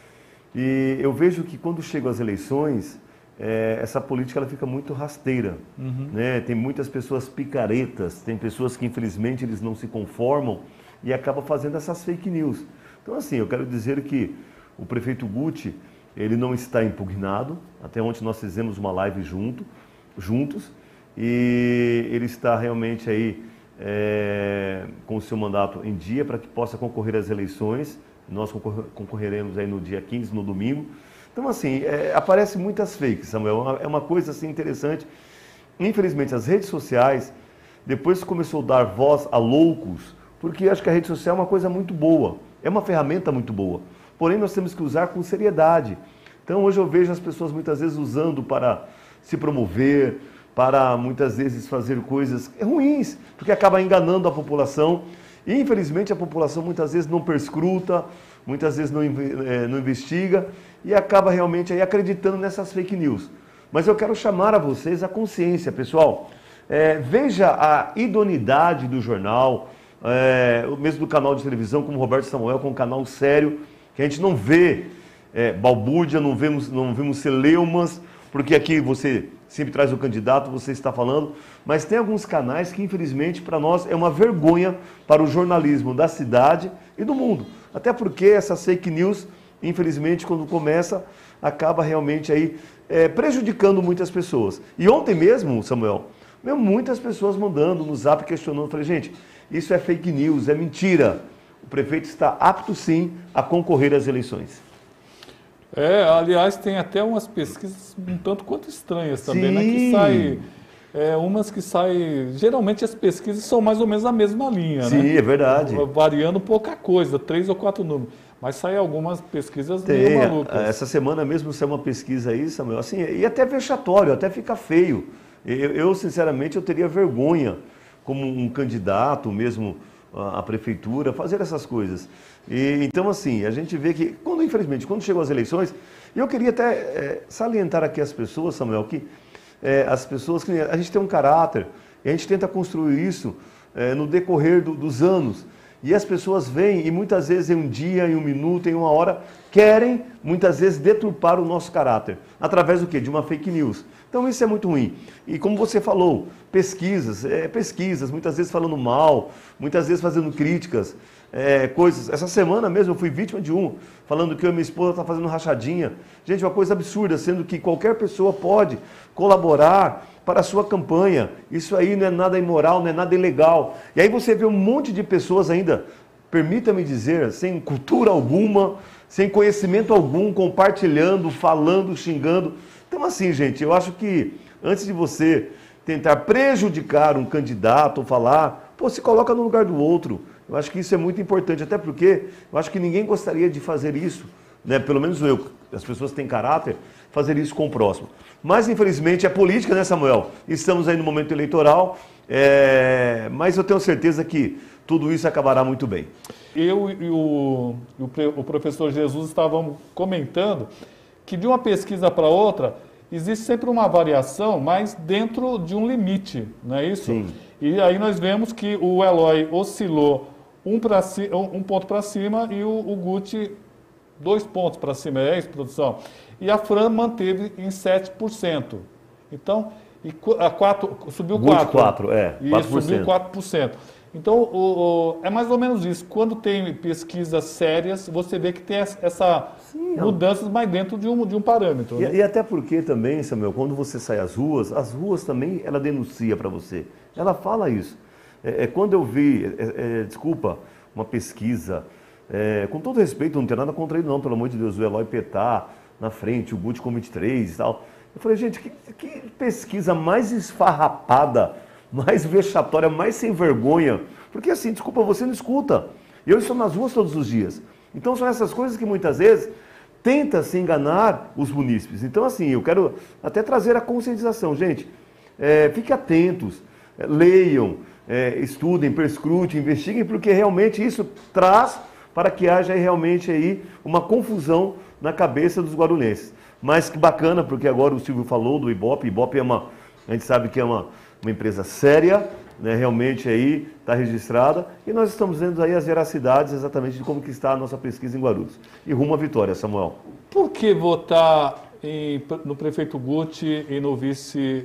E eu vejo que quando chegam as eleições, é, essa política ela fica muito rasteira. Uhum. Né? Tem muitas pessoas picaretas, tem pessoas que infelizmente eles não se conformam e acabam fazendo essas fake news. Então assim, eu quero dizer que o prefeito Guti, ele não está impugnado. Até ontem nós fizemos uma live junto, juntos, e ele está realmente aí é, com o seu mandato em dia para que possa concorrer às eleições. Nós concorreremos aí no dia quinze, no domingo. Então, assim, é, aparece muitas fakes, Samuel. É uma coisa assim interessante. Infelizmente, as redes sociais, depois começou a dar voz a loucos, porque acho que a rede social é uma coisa muito boa, é uma ferramenta muito boa. Porém, nós temos que usar com seriedade. Então, hoje eu vejo as pessoas muitas vezes usando para se promover, para muitas vezes fazer coisas ruins, porque acaba enganando a população. E, infelizmente, a população muitas vezes não perscruta, muitas vezes não, é, não investiga e acaba realmente aí acreditando nessas fake news. Mas eu quero chamar a vocês a consciência, pessoal. É, veja a idoneidade do jornal, é, mesmo do canal de televisão, como Roberto Samuel, com um canal sério, que a gente não vê é, balbúrdia, não vemos, não vemos celeumas, porque aqui você sempre traz o candidato, você está falando, mas tem alguns canais que, infelizmente, para nós é uma vergonha para o jornalismo da cidade e do mundo. Até porque essas fake news, infelizmente, quando começa, acaba realmente aí é, prejudicando muitas pessoas. E ontem mesmo, Samuel, mesmo muitas pessoas mandando no zap questionando, eu falei, gente, isso é fake news, é mentira. O prefeito está apto sim a concorrer às eleições. É, aliás, tem até umas pesquisas um tanto quanto estranhas também, sim, né? Que sai, é, umas que saem, geralmente as pesquisas são mais ou menos a mesma linha, sim, né? Sim, é verdade. Variando pouca coisa, três ou quatro números. Mas saem algumas pesquisas tem, meio malucas. Essa semana mesmo saiu uma pesquisa aí, Samuel, assim, e até vexatório, até fica feio. Eu, eu, sinceramente, eu teria vergonha, como um candidato mesmo à prefeitura, fazer essas coisas. E, então, assim, a gente vê que, quando, infelizmente, quando chegou as eleições, e eu queria até é, salientar aqui as pessoas, Samuel, que é, as pessoas, que a gente tem um caráter, e a gente tenta construir isso é, no decorrer do, dos anos. E as pessoas vêm e muitas vezes em um dia, em um minuto, em uma hora, querem muitas vezes deturpar o nosso caráter. Através do quê? De uma fake news. Então isso é muito ruim. E como você falou, pesquisas, é, pesquisas, muitas vezes falando mal, muitas vezes fazendo críticas, é, coisas. Essa semana mesmo eu fui vítima de um, falando que eu e minha esposa está fazendo rachadinha. Gente, uma coisa absurda, sendo que qualquer pessoa pode colaborar para a sua campanha. Isso aí não é nada imoral, não é nada ilegal. E aí você vê um monte de pessoas ainda, permita-me dizer, sem cultura alguma, sem conhecimento algum, compartilhando, falando, xingando. Então assim, gente, eu acho que antes de você tentar prejudicar um candidato ou falar, pô, se coloca no lugar do outro. Eu acho que isso é muito importante, até porque eu acho que ninguém gostaria de fazer isso, né? Pelo menos eu, as pessoas têm caráter, fazer isso com o próximo. Mas, infelizmente, é política, né, Samuel? Estamos aí no momento eleitoral, é... mas eu tenho certeza que tudo isso acabará muito bem. Eu e o, o professor Jesus estavam comentando que de uma pesquisa para outra existe sempre uma variação, mas dentro de um limite, não é isso? Sim. E aí nós vemos que o Eloy oscilou um, pra, um ponto para cima e o, o Guti dois pontos para cima, é isso, produção? E a Fran manteve em sete por cento. Então, e a quatro, subiu quatro. quatro, é, quatro por cento. E subiu quatro por cento. Então, o, o, é mais ou menos isso. Quando tem pesquisas sérias, você vê que tem essa Sim, mudanças, mas dentro de um, de um parâmetro. E, né? e até porque também, Samuel, quando você sai às ruas, as ruas também, ela denuncia para você. Ela fala isso. É, é quando eu vi, é, é, desculpa, uma pesquisa, é, com todo respeito, não tem nada contra ele não, pelo amor de Deus, o Eloy Petar na frente, o Guti com vinte e três e tal. Eu falei, gente, que, que pesquisa mais esfarrapada, mais vexatória, mais sem vergonha. Porque assim, desculpa, você não escuta. Eu estou nas ruas todos os dias. Então são essas coisas que muitas vezes tenta se enganar os munícipes. Então assim, eu quero até trazer a conscientização. Gente, é, fiquem atentos, é, leiam, é, estudem, perscrutem, investiguem, porque realmente isso traz para que haja realmente aí uma confusão na cabeça dos guarulhenses. Mas que bacana, porque agora o Silvio falou do Ibope. Ibope é uma, a gente sabe que é uma, uma empresa séria, né, realmente aí está registrada, e nós estamos vendo aí as veracidades exatamente de como que está a nossa pesquisa em Guarulhos. E rumo à vitória, Samuel. Por que votar em, no prefeito Guti e no vice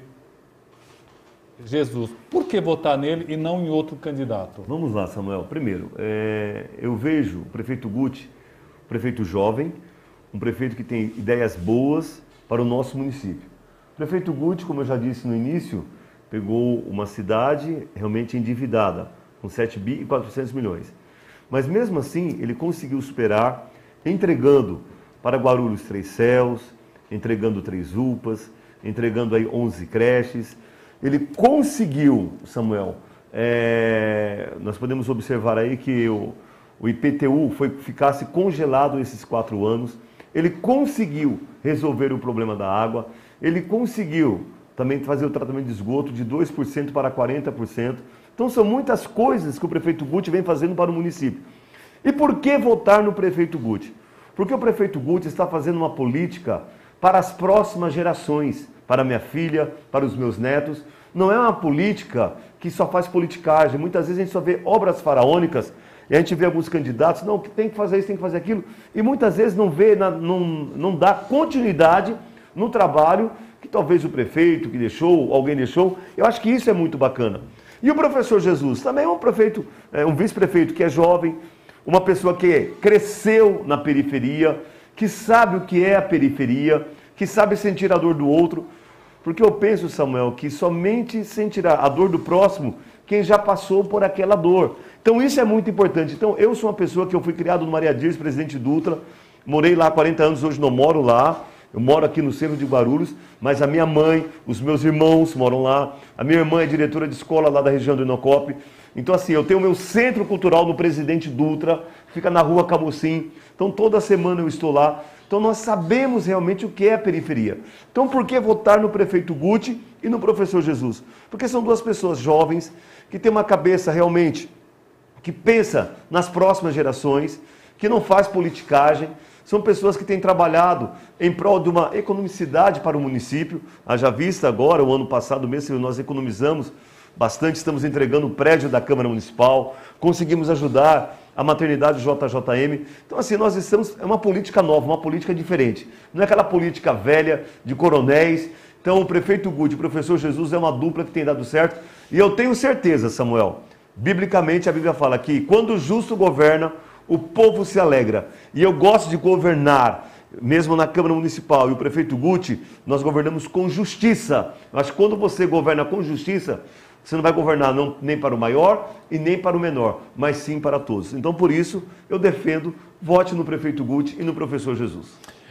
Jesus? Por que votar nele e não em outro candidato? Vamos lá, Samuel. Primeiro, é, eu vejo o prefeito Guti, um prefeito jovem, um prefeito que tem ideias boas para o nosso município. O prefeito Guti, como eu já disse no início, pegou uma cidade realmente endividada, com sete bi e quatrocentos milhões. Mas mesmo assim, ele conseguiu superar, entregando para Guarulhos três céus, entregando três U P As, entregando aí onze creches. Ele conseguiu, Samuel, é, nós podemos observar aí que o, o I P T U foi, ficasse congelado esses quatro anos. Ele conseguiu resolver o problema da água, ele conseguiu também fazer o tratamento de esgoto de dois por cento para quarenta por cento. Então são muitas coisas que o prefeito Guti vem fazendo para o município. E por que votar no prefeito Guti? Porque o prefeito Guti está fazendo uma política para as próximas gerações, para minha filha, para os meus netos. Não é uma política que só faz politicagem. Muitas vezes a gente só vê obras faraônicas e a gente vê alguns candidatos, não, tem que fazer isso, tem que fazer aquilo, e muitas vezes não vê, não, não dá continuidade no trabalho que talvez o prefeito que deixou, alguém deixou. Eu acho que isso é muito bacana. E o professor Jesus também é um prefeito, é um vice-prefeito que é jovem, uma pessoa que cresceu na periferia, que sabe o que é a periferia, que sabe sentir a dor do outro, porque eu penso, Samuel, que somente sentirá a dor do próximo quem já passou por aquela dor. Então isso é muito importante. Então eu sou uma pessoa que eu fui criado no Maria Dirce, Presidente Dutra, morei lá há quarenta anos, hoje não moro lá, eu moro aqui no centro de Guarulhos, mas a minha mãe, os meus irmãos moram lá, a minha irmã é diretora de escola lá da região do Inocop. Então assim, eu tenho o meu centro cultural no Presidente Dutra, fica na rua Camucim, então toda semana eu estou lá. Então nós sabemos realmente o que é a periferia. Então por que votar no prefeito Guti e no professor Jesus? Porque são duas pessoas jovens que têm uma cabeça realmente que pensa nas próximas gerações, que não faz politicagem. São pessoas que têm trabalhado em prol de uma economicidade para o município. Haja vista agora, o ano passado mesmo, nós economizamos bastante, estamos entregando o prédio da Câmara Municipal, conseguimos ajudar a maternidade J J M. Então, assim, nós estamos, é uma política nova, uma política diferente. Não é aquela política velha de coronéis. Então, o prefeito Guti e o professor Jesus é uma dupla que tem dado certo. E eu tenho certeza, Samuel, biblicamente a Bíblia fala que quando o justo governa, o povo se alegra. E eu gosto de governar, mesmo na Câmara Municipal. E o prefeito Guti, nós governamos com justiça. Mas quando você governa com justiça, você não vai governar não, nem para o maior e nem para o menor, mas sim para todos. Então, por isso, eu defendo, vote no prefeito Guti e no professor Jesus.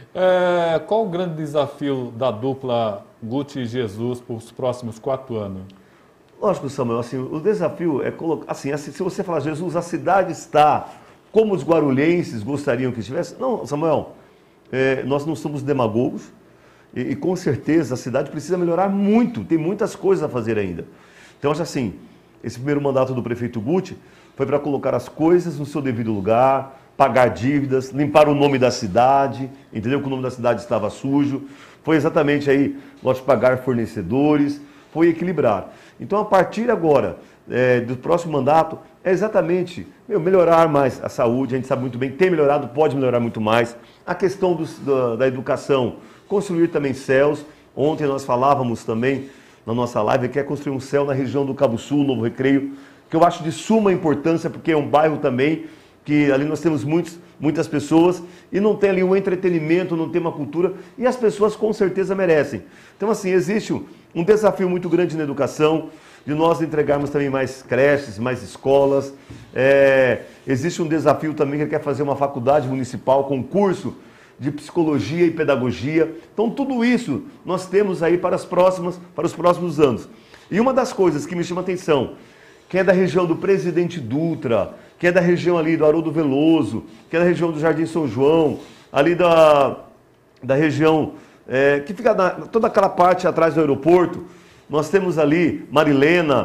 É, qual o grande desafio da dupla Guti e Jesus para os próximos quatro anos? Lógico, Samuel, assim, o desafio é colocar... Assim, assim, se você falar, Jesus, a cidade está como os guarulhenses gostariam que estivesse... Não, Samuel, é, nós não somos demagogos e, e com certeza a cidade precisa melhorar muito, tem muitas coisas a fazer ainda. Então, acho assim, esse primeiro mandato do prefeito Guti foi para colocar as coisas no seu devido lugar, pagar dívidas, limpar o nome da cidade, entendeu? Que o nome da cidade estava sujo. Foi exatamente aí, nós pagar fornecedores, foi equilibrar. Então, a partir agora, é, do próximo mandato, é exatamente meu, melhorar mais a saúde. A gente sabe muito bem que tem melhorado, pode melhorar muito mais. A questão dos, da, da educação, construir também céus. Ontem nós falávamos também na nossa live, que é construir um céu na região do Cabo Sul, Novo Recreio, que eu acho de suma importância, porque é um bairro também que ali nós temos muitos, muitas pessoas e não tem ali um entretenimento, não tem uma cultura, e as pessoas com certeza merecem. Então, assim, existe um desafio muito grande na educação, de nós entregarmos também mais creches, mais escolas. É, existe um desafio também que ele quer fazer uma faculdade municipal com curso de psicologia e pedagogia. Então, tudo isso nós temos aí para, as próximas, para os próximos anos. E uma das coisas que me chama a atenção, quem é da região do Presidente Dutra, quem é da região ali do Haroldo Veloso, quem é da região do Jardim São João, ali da, da região é, que fica na, toda aquela parte atrás do aeroporto, nós temos ali Marilena,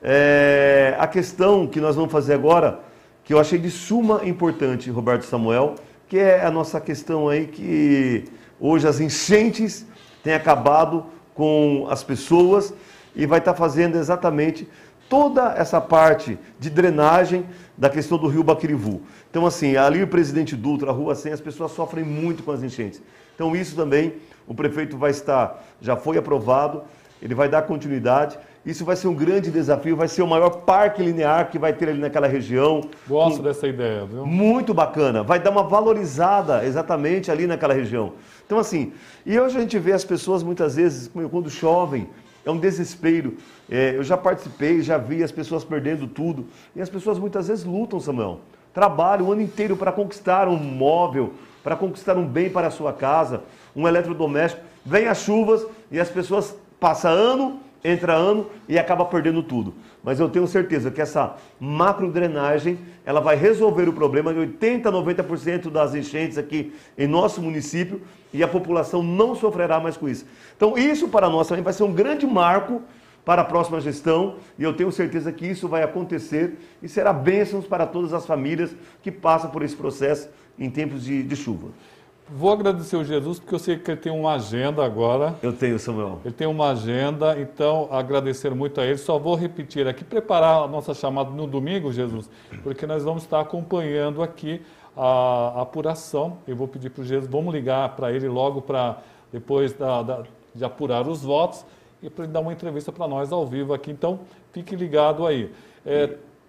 é, a questão que nós vamos fazer agora, que eu achei de suma importante, Roberto Samuel, que é a nossa questão aí que hoje as enchentes têm acabado com as pessoas e vai estar fazendo exatamente toda essa parte de drenagem da questão do rio Baquirivu. Então, assim, ali o Presidente Dutra, a Rua cem, as pessoas sofrem muito com as enchentes. Então, isso também o prefeito vai estar, já foi aprovado, ele vai dar continuidade. Isso vai ser um grande desafio, vai ser o maior parque linear que vai ter ali naquela região. Gosto um, dessa ideia, viu? Muito bacana, vai dar uma valorizada exatamente ali naquela região. Então assim, e hoje a gente vê as pessoas muitas vezes, quando chovem, é um desespero. É, eu já participei, já vi as pessoas perdendo tudo. E as pessoas muitas vezes lutam, Samuel. Trabalham o ano inteiro para conquistar um móvel, para conquistar um bem para a sua casa, um eletrodoméstico. Vem as chuvas e as pessoas passam ano, entra ano e acaba perdendo tudo. Mas eu tenho certeza que essa macrodrenagem, ela vai resolver o problema de oitenta, noventa por cento das enchentes aqui em nosso município e a população não sofrerá mais com isso. Então isso para nós também vai ser um grande marco para a próxima gestão e eu tenho certeza que isso vai acontecer e será bênçãos para todas as famílias que passam por esse processo em tempos de, de chuva. Vou agradecer o Jesus, porque eu sei que ele tem uma agenda agora. Eu tenho, Samuel. Ele tem uma agenda, então agradecer muito a ele. Só vou repetir aqui, preparar a nossa chamada no domingo, Jesus, porque nós vamos estar acompanhando aqui a, a apuração. Eu vou pedir para o Jesus, vamos ligar para ele logo para depois da, da, de apurar os votos e para ele dar uma entrevista para nós ao vivo aqui. Então, fique ligado aí. É,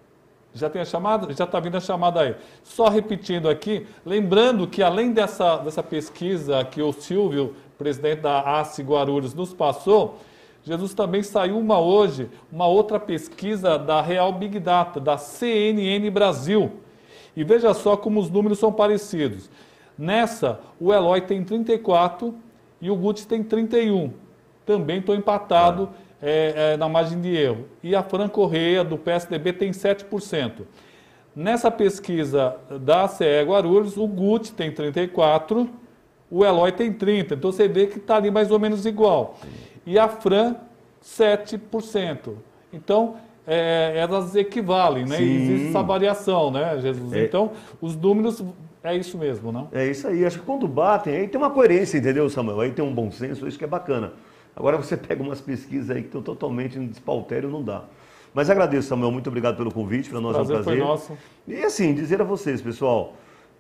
Já tem a chamada? Já está vindo a chamada aí. Só repetindo aqui, lembrando que além dessa, dessa pesquisa que o Silvio, presidente da A C E Guarulhos, nos passou, Jesus também saiu uma hoje, uma outra pesquisa da Real Big Data, da C N N Brasil. E veja só como os números são parecidos. Nessa, o Eloy tem trinta e quatro e o Guti tem trinta e um. Também estou empatado. É. É, é, na margem de erro. E a Fran Correia, do P S D B, tem sete por cento. Nessa pesquisa da A C E Guarulhos, o Guti tem trinta e quatro, o Eloy tem trinta. Então você vê que está ali mais ou menos igual. E a Fran, sete por cento. Então, é, elas equivalem, né? Existe essa variação, né, Jesus? É. Então, os números, é isso mesmo, não? É isso aí. Acho que quando batem, aí tem uma coerência, entendeu, Samuel? Aí tem um bom senso, isso que é bacana. Agora você pega umas pesquisas aí que estão totalmente no despautério, não dá. Mas agradeço, Samuel, muito obrigado pelo convite, para nós é um prazer. Foi nosso. E assim, dizer a vocês, pessoal,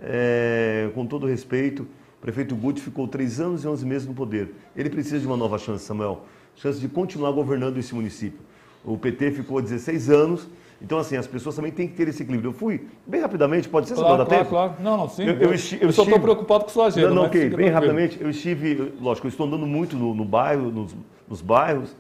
é, com todo respeito, o prefeito Guti ficou três anos e onze meses no poder. Ele precisa de uma nova chance, Samuel, chance de continuar governando esse município. O P T ficou dezesseis anos, então assim, as pessoas também têm que ter esse equilíbrio. Eu fui, bem rapidamente, pode ser, claro, Samuel, dá claro, tempo? Claro, não, não, sim. Eu, eu, esti, eu, eu só estou estive... preocupado com sua agenda. Não, não, ok, bem tranquilo. rapidamente, eu estive, lógico, eu estou andando muito no, no bairro, nos, nos bairros,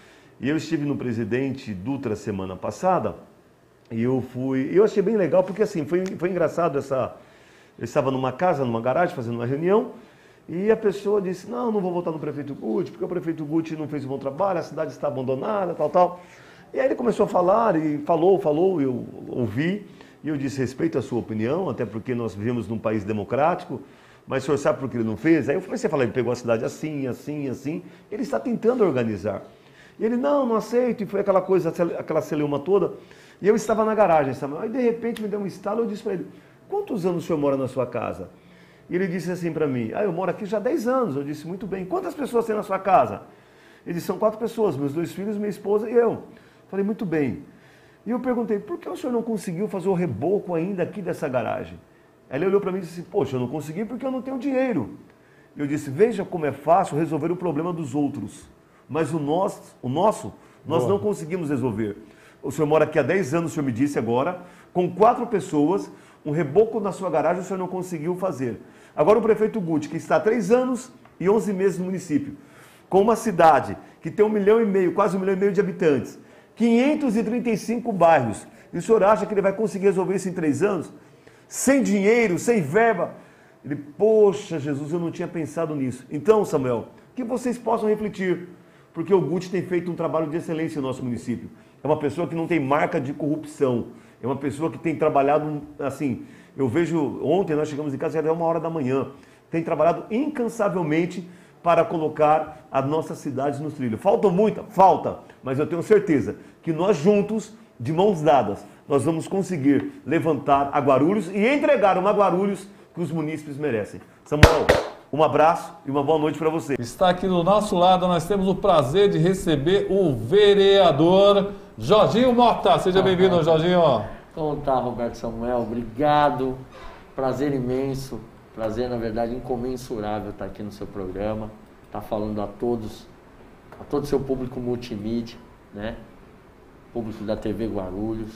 e eu estive no Presidente Dutra semana passada, e eu fui, eu achei bem legal, porque assim, foi, foi engraçado essa, eu estava numa casa, numa garagem, fazendo uma reunião, e a pessoa disse, não, não vou votar no prefeito Guti, porque o prefeito Guti não fez um bom trabalho, a cidade está abandonada, tal, tal. E aí ele começou a falar, e falou, falou, eu ouvi, e eu disse, respeito a sua opinião, até porque nós vivemos num país democrático, mas o senhor sabe por que ele não fez? Aí eu comecei a falar, ele pegou a cidade assim, assim, assim, ele está tentando organizar. E ele, não, não aceito, e foi aquela coisa, aquela celeuma toda, e eu estava na garagem, Samuel, aí de repente me deu um estalo, eu disse para ele, quantos anos o senhor mora na sua casa? E ele disse assim para mim, ah, eu moro aqui já há dez anos, eu disse, muito bem, quantas pessoas tem na sua casa? Ele disse, são quatro pessoas, meus dois filhos, minha esposa e eu. Falei, muito bem. E eu perguntei, por que o senhor não conseguiu fazer o reboco ainda aqui dessa garagem? Aí ele olhou para mim e disse, poxa, eu não consegui porque eu não tenho dinheiro. Eu disse, veja como é fácil resolver o problema dos outros. Mas o nosso, o nosso nós Boa. não conseguimos resolver. O senhor mora aqui há dez anos, o senhor me disse agora, com quatro pessoas, um reboco na sua garagem o senhor não conseguiu fazer. Agora o prefeito Guti, que está há três anos e onze meses no município, com uma cidade que tem um milhão e meio, quase um milhão e meio de habitantes, quinhentos e trinta e cinco bairros. E o senhor acha que ele vai conseguir resolver isso em três anos? Sem dinheiro, sem verba? Ele, poxa, Jesus, eu não tinha pensado nisso. Então, Samuel, que vocês possam refletir, porque o Guti tem feito um trabalho de excelência no nosso município. É uma pessoa que não tem marca de corrupção. É uma pessoa que tem trabalhado, assim, eu vejo, ontem nós chegamos em casa, já era uma hora da manhã, tem trabalhado incansavelmente para colocar as nossas cidades nos trilhos. Falta muita? Falta, mas eu tenho certeza que nós juntos, de mãos dadas, nós vamos conseguir levantar a Guarulhos e entregar uma Guarulhos que os munícipes merecem. Samuel, um abraço e uma boa noite para você. Está aqui do nosso lado, nós temos o prazer de receber o vereador Jorginho Mota. Seja bem-vindo, Jorginho. Como tá, Roberto Samuel? Obrigado, prazer imenso. Prazer, na verdade, incomensurável estar aqui no seu programa, estar falando a todos, a todo o seu público multimídia, né? Público da T V Guarulhos,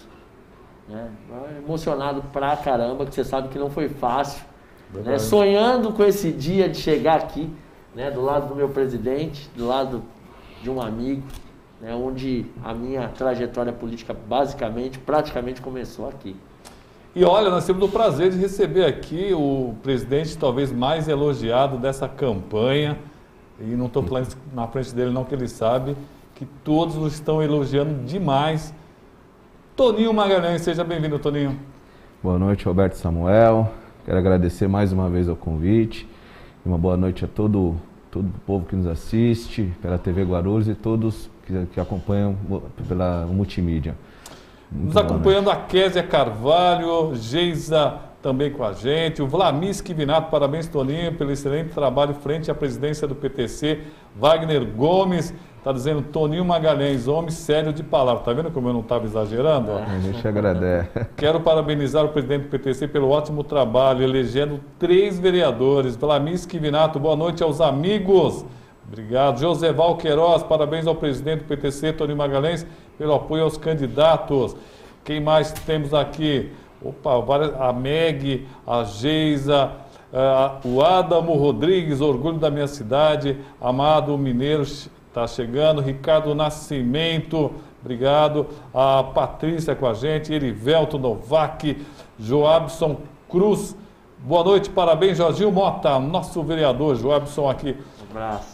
né? Emocionado pra caramba, que você sabe que não foi fácil, né? Sonhando com esse dia de chegar aqui, né? Do lado do meu presidente, do lado de um amigo, né, onde a minha trajetória política basicamente, praticamente começou aqui. E olha, nós temos o prazer de receber aqui o presidente talvez mais elogiado dessa campanha, e não estou falando isso na frente dele não, que ele sabe que todos o estão elogiando demais. Toninho Magalhães, seja bem-vindo, Toninho. Boa noite, Roberto Samuel. Quero agradecer mais uma vez o convite. Uma boa noite a todo, todo o povo que nos assiste pela T V Guarulhos e todos que, que acompanham pela multimídia. Nos acompanhando a Késia Carvalho, Geisa também com a gente, o Vlamis Kivinato, parabéns Toninho pelo excelente trabalho frente à presidência do P T C, Wagner Gomes, está dizendo Toninho Magalhães, homem sério de palavra, tá vendo como eu não estava exagerando? A gente agradece. Quero parabenizar o presidente do P T C pelo ótimo trabalho, elegendo três vereadores, Vlamis Kivinato, boa noite aos amigos. Obrigado. Joseval Queiroz, parabéns ao presidente do P T C, Toninho Magalhães, pelo apoio aos candidatos. Quem mais temos aqui? Opa, a Meg, a Geisa, uh, o Adamo Rodrigues, orgulho da minha cidade, Amado Mineiro está chegando, Ricardo Nascimento, obrigado. A Patrícia com a gente, Erivelto Novak, Joabson Cruz. Boa noite, parabéns, Jorginho Mota, nosso vereador, Joabson aqui. Um abraço.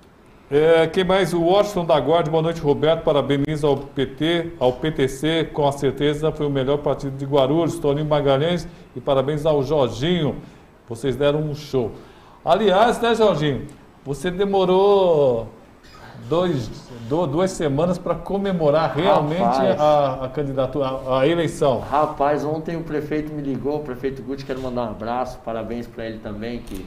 É, quem mais? O Washington da Guarda, boa noite, Roberto, parabéns ao P T, ao P T C, com certeza foi o melhor partido de Guarulhos, Toninho Magalhães, e parabéns ao Jorginho, vocês deram um show. Aliás, né, Jorginho, você demorou dois, duas semanas para comemorar realmente a, a candidatura, a, a eleição. Rapaz, ontem o prefeito me ligou, o prefeito Guti, quero mandar um abraço, parabéns para ele também, que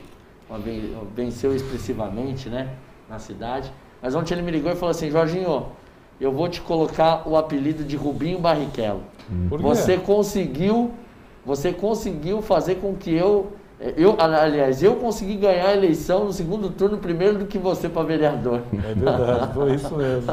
venceu expressivamente, né? Na cidade, mas ontem ele me ligou e falou assim, Jorginho, eu vou te colocar o apelido de Rubinho Barrichello. Por quê? Você conseguiu, você conseguiu fazer com que eu, eu, aliás, eu consegui ganhar a eleição no segundo turno primeiro do que você para vereador. É verdade, foi isso mesmo.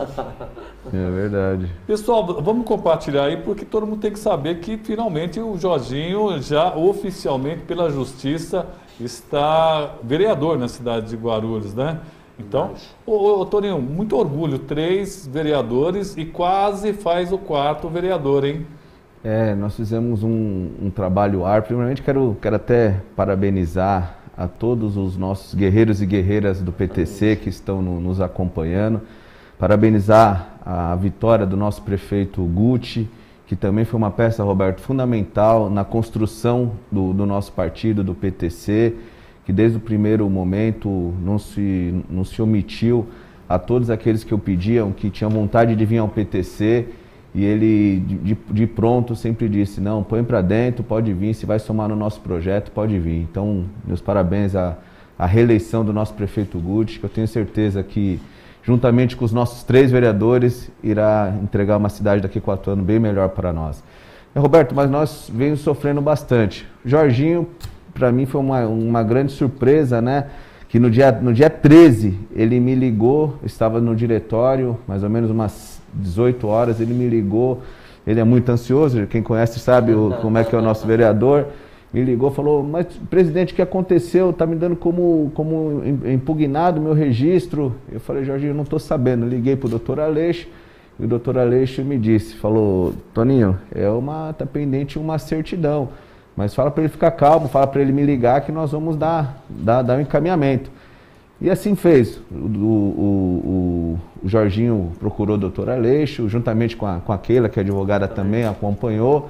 É verdade. Pessoal, vamos compartilhar aí, porque todo mundo tem que saber que finalmente o Jorginho já oficialmente pela Justiça está vereador na cidade de Guarulhos, né? Então, ô, ô, Toninho, muito orgulho, três vereadores e quase faz o quarto vereador, hein? É, nós fizemos um, um trabalho árduo. Primeiramente, quero, quero até parabenizar a todos os nossos guerreiros e guerreiras do P T C que estão no, nos acompanhando. Parabenizar a vitória do nosso prefeito Guti, que também foi uma peça, Roberto, fundamental na construção do, do nosso partido, do P T C, que desde o primeiro momento não se, não se omitiu a todos aqueles que eu pediam, que tinham vontade de vir ao P T C, e ele de, de pronto sempre disse, não, põe para dentro, pode vir, se vai somar no nosso projeto, pode vir. Então, meus parabéns à, à reeleição do nosso prefeito Guti, que eu tenho certeza que, juntamente com os nossos três vereadores, irá entregar uma cidade daqui a quatro anos bem melhor para nós. É, Roberto, mas nós vemos sofrendo bastante. Jorginho, para mim foi uma, uma grande surpresa, né? Que no dia, no dia treze ele me ligou, eu estava no diretório, mais ou menos umas dezoito horas, ele me ligou, ele é muito ansioso, quem conhece sabe o, como é que é o nosso vereador, me ligou, falou, mas presidente, o que aconteceu? Está me dando como, como impugnado o meu registro. Eu falei, Jorginho, eu não estou sabendo. Eu liguei para o doutor Aleixo, e o doutor Aleixo me disse, falou, Toninho, é uma, tá pendente uma certidão. Mas fala para ele ficar calmo, fala para ele me ligar que nós vamos dar, dar, dar um encaminhamento. E assim fez. O, o, o, o Jorginho procurou o doutor Aleixo, juntamente com a, com a Keila, que é advogada também, acompanhou.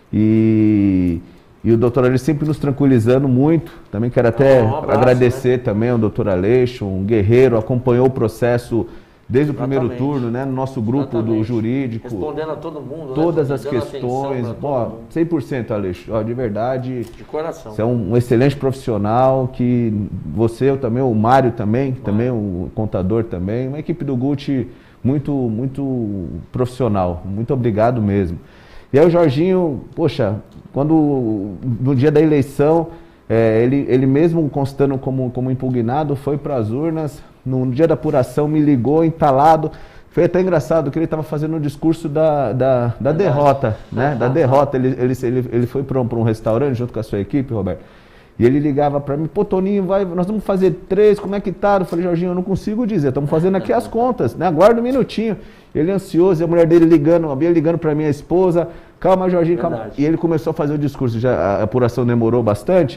E, e o doutor Aleixo sempre nos tranquilizando muito. Também quero até um abraço, agradecer, né? Também ao doutor Aleixo, um guerreiro, acompanhou o processo desde o primeiro turno, né, no nosso grupo Exatamente. do jurídico. Respondendo a todo mundo, todas né? as questões. Ó, cem por cento, Aleixo, ó, de verdade. De coração. Você é um, um excelente profissional, que você, eu também, o Mário também, que também o contador também, uma equipe do Guti muito, muito profissional. Muito obrigado mesmo. E aí o Jorginho, poxa, quando no dia da eleição, é, ele, ele mesmo constando como, como impugnado, foi para as urnas. No dia da apuração me ligou, entalado. Foi até engraçado que ele estava fazendo o discurso da, da, da derrota, né? Da derrota. Ele, ele, ele, ele foi para um, para um restaurante junto com a sua equipe, Roberto. E ele ligava para mim, pô, Toninho, vai, nós vamos fazer três, como é que tá? Eu falei, Jorginho, eu não consigo dizer, estamos fazendo aqui as contas, né? Aguarda um minutinho. Ele ansioso, e a mulher dele ligando, a Bia ligando para minha esposa, calma, Jorginho, calma. Verdade. E ele começou a fazer o discurso, já, a apuração demorou bastante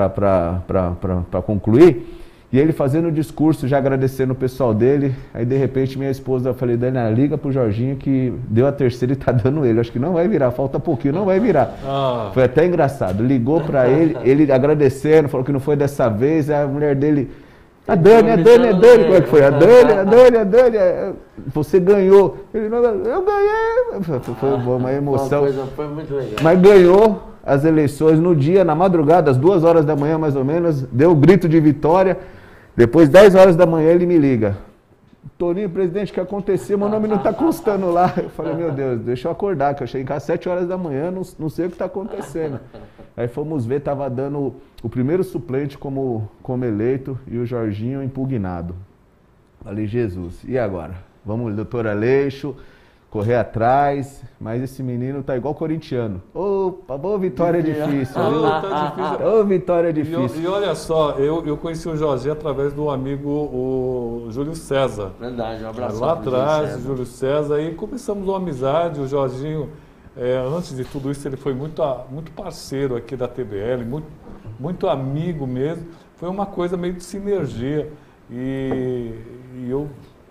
para concluir. E ele fazendo o discurso, já agradecendo o pessoal dele, aí de repente minha esposa, eu falei, Daniela, liga pro Jorginho que deu a terceira e tá dando ele, acho que não vai virar, falta pouquinho, não vai virar. Ah. Foi até engraçado, ligou pra ele, ele agradecendo, falou que não foi dessa vez, a mulher dele, a Dani, a Dani, a Dani, como é que foi? A Dani, a Dani, a Dani, você ganhou. Ele, eu ganhei, foi uma emoção. Foi muito legal. Mas ganhou as eleições no dia, na madrugada, às duas horas da manhã mais ou menos, deu o grito de vitória. Depois, dez horas da manhã, ele me liga. Toninho, presidente, o que aconteceu? Meu nome não está constando lá. Eu falei, meu Deus, deixa eu acordar, que eu cheguei em casa às sete horas da manhã, não, não sei o que está acontecendo. Aí fomos ver, estava dando o primeiro suplente como, como eleito e o Jorginho impugnado. Falei, Jesus, e agora? Vamos, doutor Aleixo, correr atrás, mas esse menino tá igual corintiano. Opa, boa vitória difícil. Oh, tá difícil. Ô, vitória difícil. E, e olha só, eu, eu conheci o Jorginho através do amigo o Júlio César. Verdade, um abraço. Lá atrás, Júlio César, e começamos uma amizade. O Jorginho, é, antes de tudo isso, ele foi muito, muito parceiro aqui da T B L, muito, muito amigo mesmo. Foi uma coisa meio de sinergia. E, e eu,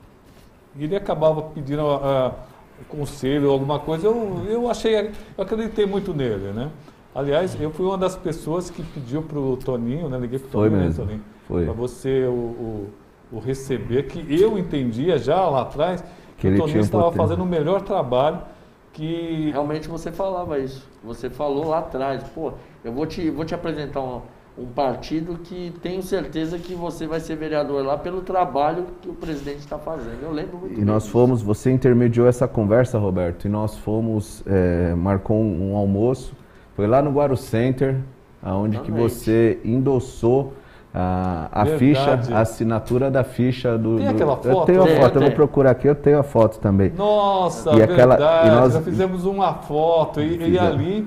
ele acabava pedindo a, conselho, alguma coisa, eu, eu achei, eu acreditei muito nele, né? Aliás, eu fui uma das pessoas que pediu para o Toninho, né? Liguei para o Toninho, né, Toninho? Para você o, o, o receber, que eu entendia já lá atrás que, que o Toninho estava fazendo o melhor trabalho. Que realmente você falava isso. Você falou lá atrás, pô, eu vou te, vou te apresentar um, um partido que tenho certeza que você vai ser vereador lá pelo trabalho que o presidente está fazendo. Eu lembro muito E bem nós disso. fomos, você intermediou essa conversa, Roberto, e nós fomos, é, marcou um, um almoço, foi lá no Guaru Center, onde que você endossou a, a ficha, a assinatura da ficha do... Tem do, aquela foto? Eu tenho a tem, foto, tem. eu vou procurar aqui, eu tenho a foto também. Nossa, e verdade, aquela, e nós, já fizemos uma foto, e, e ali...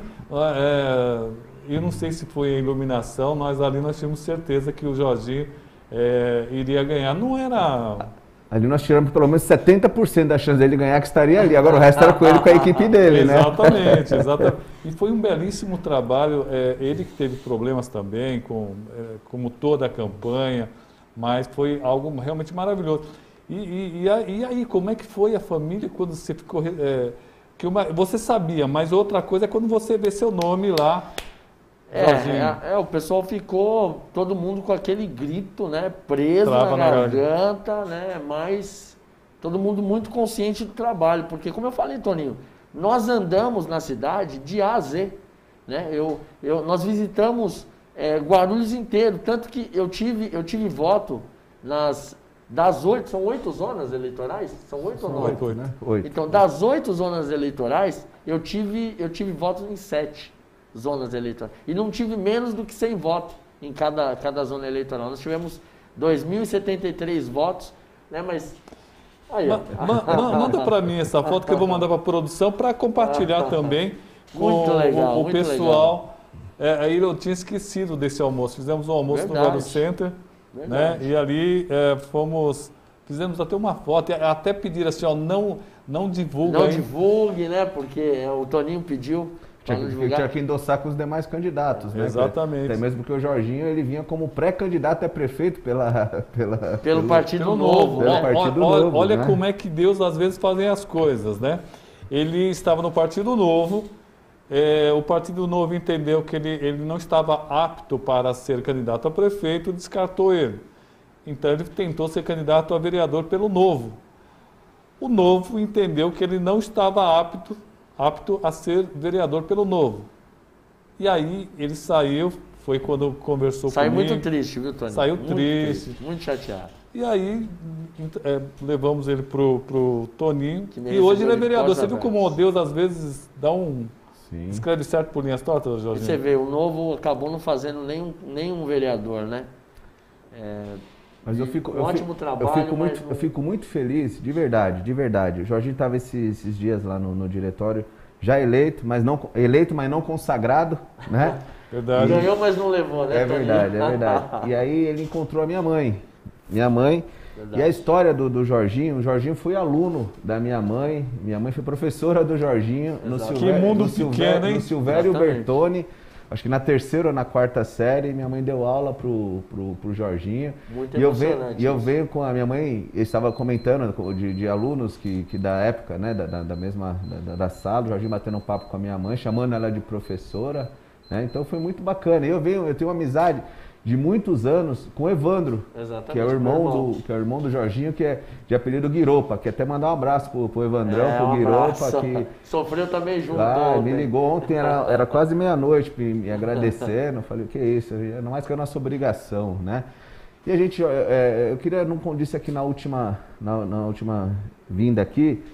É, eu não sei se foi a iluminação, nós ali nós tínhamos certeza que o Jorginho é, iria ganhar. Não era... Ali nós tiramos pelo menos setenta por cento da chance dele ganhar, que estaria ali. Agora o resto era com ele, com a equipe dele, né? Exatamente, exatamente. E foi um belíssimo trabalho. É, ele que teve problemas também, com, é, como toda a campanha, mas foi algo realmente maravilhoso. E, e, e, e aí, como é que foi a família quando você ficou... É, que uma, você sabia, mas outra coisa é quando você vê seu nome lá. É, é, é, o pessoal ficou, todo mundo com aquele grito, né, preso Trava na, na garganta, né, mas todo mundo muito consciente do trabalho, porque como eu falei, Toninho, nós andamos na cidade de A a Z, né, eu, eu, nós visitamos é, Guarulhos inteiro, tanto que eu tive, eu tive voto nas... Das oito, são oito zonas eleitorais? São oito ou nove? Oito, oito, né? Oito. Então, das oito zonas eleitorais, eu tive, eu tive votos em sete zonas eleitorais. E não tive menos do que cem votos em cada, cada zona eleitoral. Nós tivemos dois mil e setenta e três votos, né? Mas... Aí, ma, ma, ma, manda para mim essa foto que eu vou mandar para a produção para compartilhar também com muito legal, o, o pessoal. É, aí eu tinha esquecido desse almoço. Fizemos um almoço Verdade. no Guaru Center. Né? E ali é, fomos, fizemos até uma foto, até pedir assim, ó, não, não divulgue. Não aí. divulgue, né? Porque o Toninho pediu para não divulgar. Tinha que endossar com os demais candidatos, né? Exatamente. Até mesmo porque o Jorginho, ele vinha como pré-candidato a prefeito pela, pela, pelo, pelo Partido pelo Novo. Pelo né? Partido olha Novo, olha né? como é que Deus às vezes fazem as coisas, né? Ele estava no Partido Novo. É, o Partido Novo entendeu que ele, ele não estava apto para ser candidato a prefeito, descartou ele. Então ele tentou ser candidato a vereador pelo Novo. O Novo entendeu que ele não estava apto, apto a ser vereador pelo Novo. E aí ele saiu, foi quando conversou saiu comigo. Saiu muito triste, viu, Tony? Saiu muito triste. triste. Muito chateado. E aí é, levamos ele pro, pro Toninho. E hoje ele é vereador. Você viu como Deus às vezes dá um... Sim. Escreve certo por linhas tortas, Jorginho? Você vê, o Novo acabou não fazendo nenhum, nenhum vereador, né? É, mas eu fico, um eu ótimo fico, trabalho. Eu fico, muito, não... eu fico muito feliz, de verdade, de verdade. O Jorginho estava esses, esses dias lá no, no diretório, já eleito, mas não eleito, mas não consagrado, né? Verdade. Ganhou, mas não levou, né, É verdade, é verdade. E aí ele encontrou a minha mãe. Minha mãe. Verdade. E a história do, do Jorginho, o Jorginho foi aluno da minha mãe. Minha mãe foi professora do Jorginho. No Silvério, que mundo no pequeno, Silvério, hein? No Silvério Exatamente. Bertoni. Acho que na terceira ou na quarta série, minha mãe deu aula pro, pro, pro Jorginho. Muito e eu venho, emocionante E eu isso. venho com a minha mãe, eu estava comentando de, de alunos que, que da época, né, da, da, da mesma da, da sala, o Jorginho batendo um papo com a minha mãe, chamando ela de professora, né? Então foi muito bacana. E eu venho, eu tenho uma amizade de muitos anos com o Evandro, Exatamente, que é o irmão, irmão. do, que é o irmão do Jorginho, que é de apelido Guiropa, que até mandar um abraço pro, pro Evandrão, É, pro um Guiropa, abraço. que Sofreu também junto ah, ontem. me ligou ontem, era, era quase meia-noite, me, me agradecendo. Eu falei, o que é isso? Não mais que a nossa obrigação, né? E a gente, é, eu queria, não disse aqui na última, na, na última vinda aqui,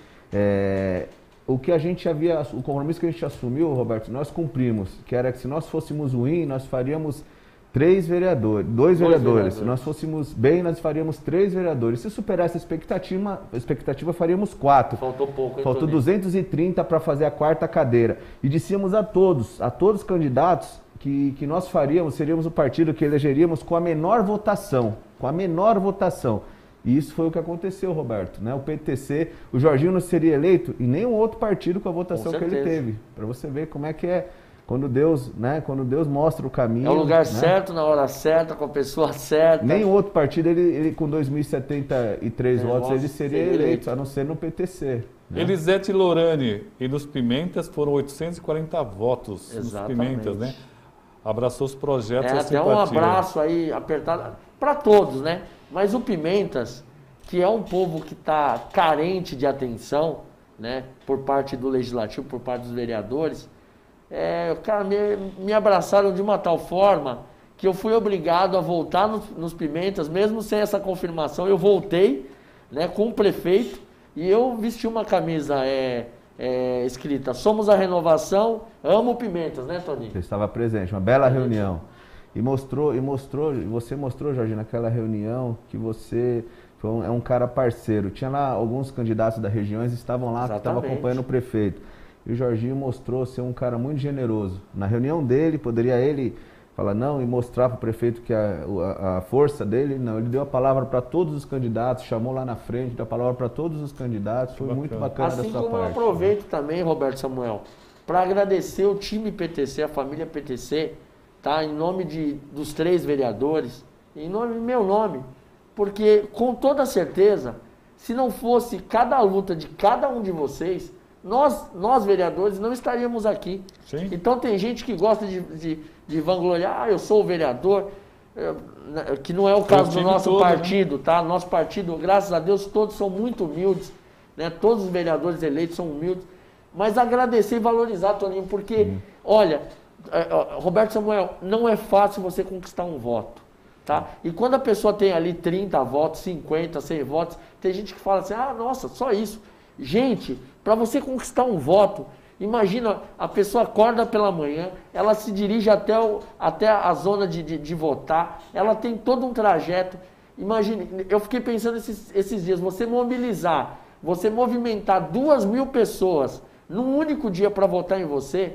é, o que a gente havia, o compromisso que a gente assumiu, Roberto, nós cumprimos, que era que se nós fôssemos ruim, nós faríamos três vereadores, dois, dois vereadores. vereadores. Se nós fôssemos bem, nós faríamos três vereadores. Se superasse a expectativa, a expectativa faríamos quatro. Faltou pouco, hein, Faltou Toninho? duzentos e trinta para fazer a quarta cadeira. E dissemos a todos, a todos os candidatos, que, que nós faríamos, seríamos o partido que elegeríamos com a menor votação. Com a menor votação. E isso foi o que aconteceu, Roberto, né? O P T C, o Jorginho não seria eleito e nenhum outro partido com a votação Com que ele certeza. teve. Para você ver como é que é. Quando Deus, né, quando Deus mostra o caminho... É o lugar né? certo, na hora certa, com a pessoa certa. Nenhum outro partido, ele, ele com dois mil e setenta e três É, votos, votos ele seria seria eleito, eleito. a não ser no P T C. Né? Elisete Lorani e nos Pimentas foram oitocentos e quarenta votos Exatamente. nos Pimentas, né? Abraçou os projetos É, e a até simpatia. um abraço aí apertado para todos, né? Mas o Pimentas, que é um povo que está carente de atenção, né? Por parte do Legislativo, por parte dos vereadores, é, cara, me, me abraçaram de uma tal forma que eu fui obrigado a voltar nos, nos Pimentas, mesmo sem essa confirmação, eu voltei, né, com o prefeito e eu vesti uma camisa é, é, escrita, somos a renovação, amo Pimentas, né, Toninho? Você estava presente, uma bela reunião. E mostrou, e mostrou, você mostrou, Jorge, naquela reunião que você foi um, é um cara parceiro. Tinha lá alguns candidatos da região, eles estavam lá, que estavam Exatamente. acompanhando o prefeito. E o Jorginho mostrou ser um cara muito generoso. Na reunião dele, poderia ele falar não e mostrar para o prefeito que a, a, a força dele, não. Ele deu a palavra para todos os candidatos, chamou lá na frente, deu a palavra para todos os candidatos. Foi muito bacana Assim da sua como eu parte. aproveito também, Roberto Samuel, para agradecer o time P T C, a família P T C, tá? Em nome de, dos três vereadores, em nome do meu nome, porque com toda certeza, se não fosse cada luta de cada um de vocês, nós, nós vereadores não estaríamos aqui. Sim. Então tem gente que gosta de, de, de vangloriar, ah, eu sou o vereador, eh, que não é o caso do time nosso todo, partido, tá? Nosso partido, graças a Deus, todos são muito humildes, né? Todos os vereadores eleitos são humildes, mas agradecer e valorizar, Toninho, porque, Uhum. olha, eh, ó, Roberto Samuel, não é fácil você conquistar um voto, tá? E quando a pessoa tem ali trinta votos, cinquenta, cem votos, tem gente que fala assim, ah, nossa, só isso. Gente, para você conquistar um voto, imagina, a pessoa acorda pela manhã, ela se dirige até, o, até a zona de, de, de votar, ela tem todo um trajeto. Imagine, eu fiquei pensando esses, esses dias, você mobilizar, você movimentar duas mil pessoas num único dia para votar em você,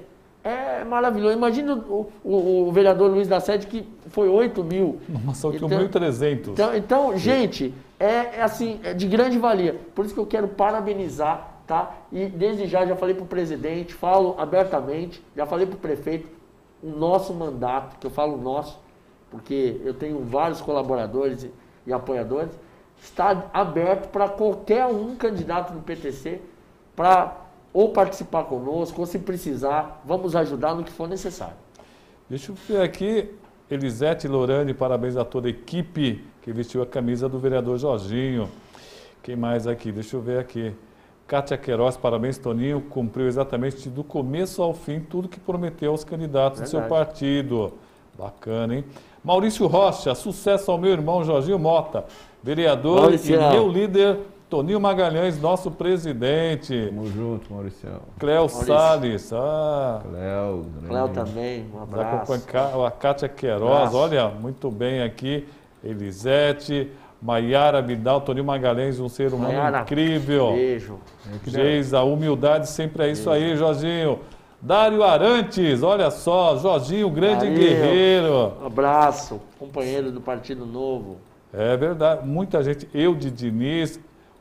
é maravilhoso. Imagina o, o, o vereador Luiz da Sede, que foi oito mil. Nossa, oito Então- mil e trezentos. Então, então gente, é, é assim, é de grande valia. Por isso que eu quero parabenizar, tá? E desde já, já falei para o presidente, falo abertamente, já falei para o prefeito, o nosso mandato, que eu falo nosso, porque eu tenho vários colaboradores e, e apoiadores, está aberto para qualquer um candidato do P T C para ou participar conosco, ou se precisar, vamos ajudar no que for necessário. Deixa eu ver aqui, Elisete Lorani, parabéns a toda a equipe que vestiu a camisa do vereador Jorginho. Quem mais aqui? Deixa eu ver aqui. Kátia Queiroz, parabéns, Toninho, cumpriu exatamente do começo ao fim tudo que prometeu aos candidatos do seu Verdade. partido. Bacana, hein? Maurício Rocha, sucesso ao meu irmão Jorginho Mota, vereador Mauricião. e meu líder Toninho Magalhães, nosso presidente. Tamo junto, Maurício. Cléo Maurício. Salles, ah, Cléo, Cléo também, um nos abraço. acompanha- a Kátia Queiroz, Abraço. olha, muito bem aqui. Elisete, Maiara Vidal, Toninho Magalhães, um ser humano Maiara, incrível. Beijo. Geisa, a humildade sempre é isso aí, Jorginho. Dário Arantes, olha só, Jorginho, grande Dario, guerreiro. Um abraço, companheiro do Partido Novo. É verdade, muita gente, eu de Diniz,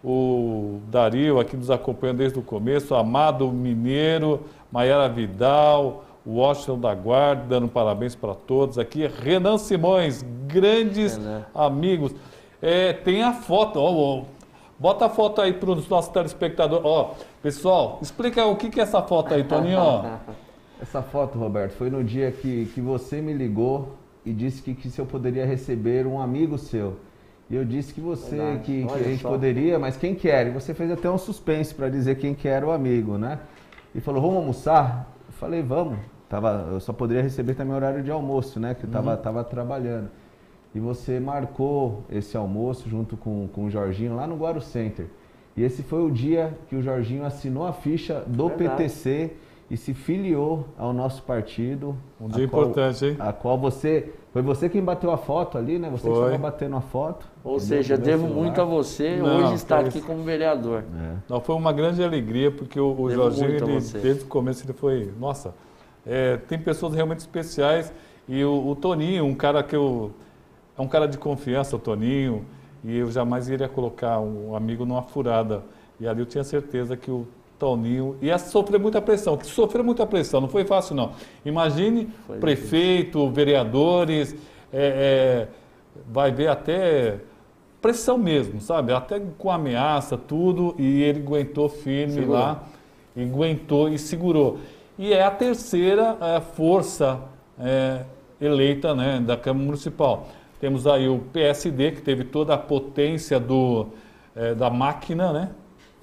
o Dario aqui nos acompanhando desde o começo, Amado Mineiro, Maiara Vidal, o Washington da Guarda, dando parabéns para todos aqui, Renan Simões, grandes Renan. amigos. É, tem a foto, ó, ó, bota a foto aí para os nossos telespectadores. Ó, pessoal, explica o que, que é essa foto aí, Toninho. Essa foto, Roberto, foi no dia que, que você me ligou e disse que, que se eu poderia receber um amigo seu. E eu disse que você, Verdade. que, que a gente só. poderia, mas quem que era? E você fez até um suspense para dizer quem que era o amigo, né? E falou, vamos almoçar? Eu falei, vamos. Tava, eu só poderia receber também horário de almoço, né? Que eu tava, uhum. tava trabalhando. E você marcou esse almoço junto com, com o Jorginho lá no Guaru Center. E esse foi o dia que o Jorginho assinou a ficha do Verdade. P T C e se filiou ao nosso partido. Um dia qual, importante, hein? A qual você... Foi você quem bateu a foto ali, né? Você foi. que estava batendo a foto. Ou seja, devo muito a você Não, hoje estar aqui como vereador. É. Não, foi uma grande alegria, porque o, o Jorginho, ele, desde o começo, ele foi... Nossa, é, tem pessoas realmente especiais. E o, o Toninho, um cara que eu... É um cara de confiança, o Toninho, e eu jamais iria colocar um amigo numa furada. E ali eu tinha certeza que o Toninho ia sofrer muita pressão, que sofreu muita pressão, não foi fácil não. Imagine foi prefeito, difícil. vereadores, é, é, vai ver até pressão mesmo, sabe? Até com ameaça, tudo, e ele aguentou firme segurou. lá, e aguentou e segurou. E é a terceira é, força é, eleita, né, da Câmara Municipal. Temos aí o P S D, que teve toda a potência do, é, da máquina, né?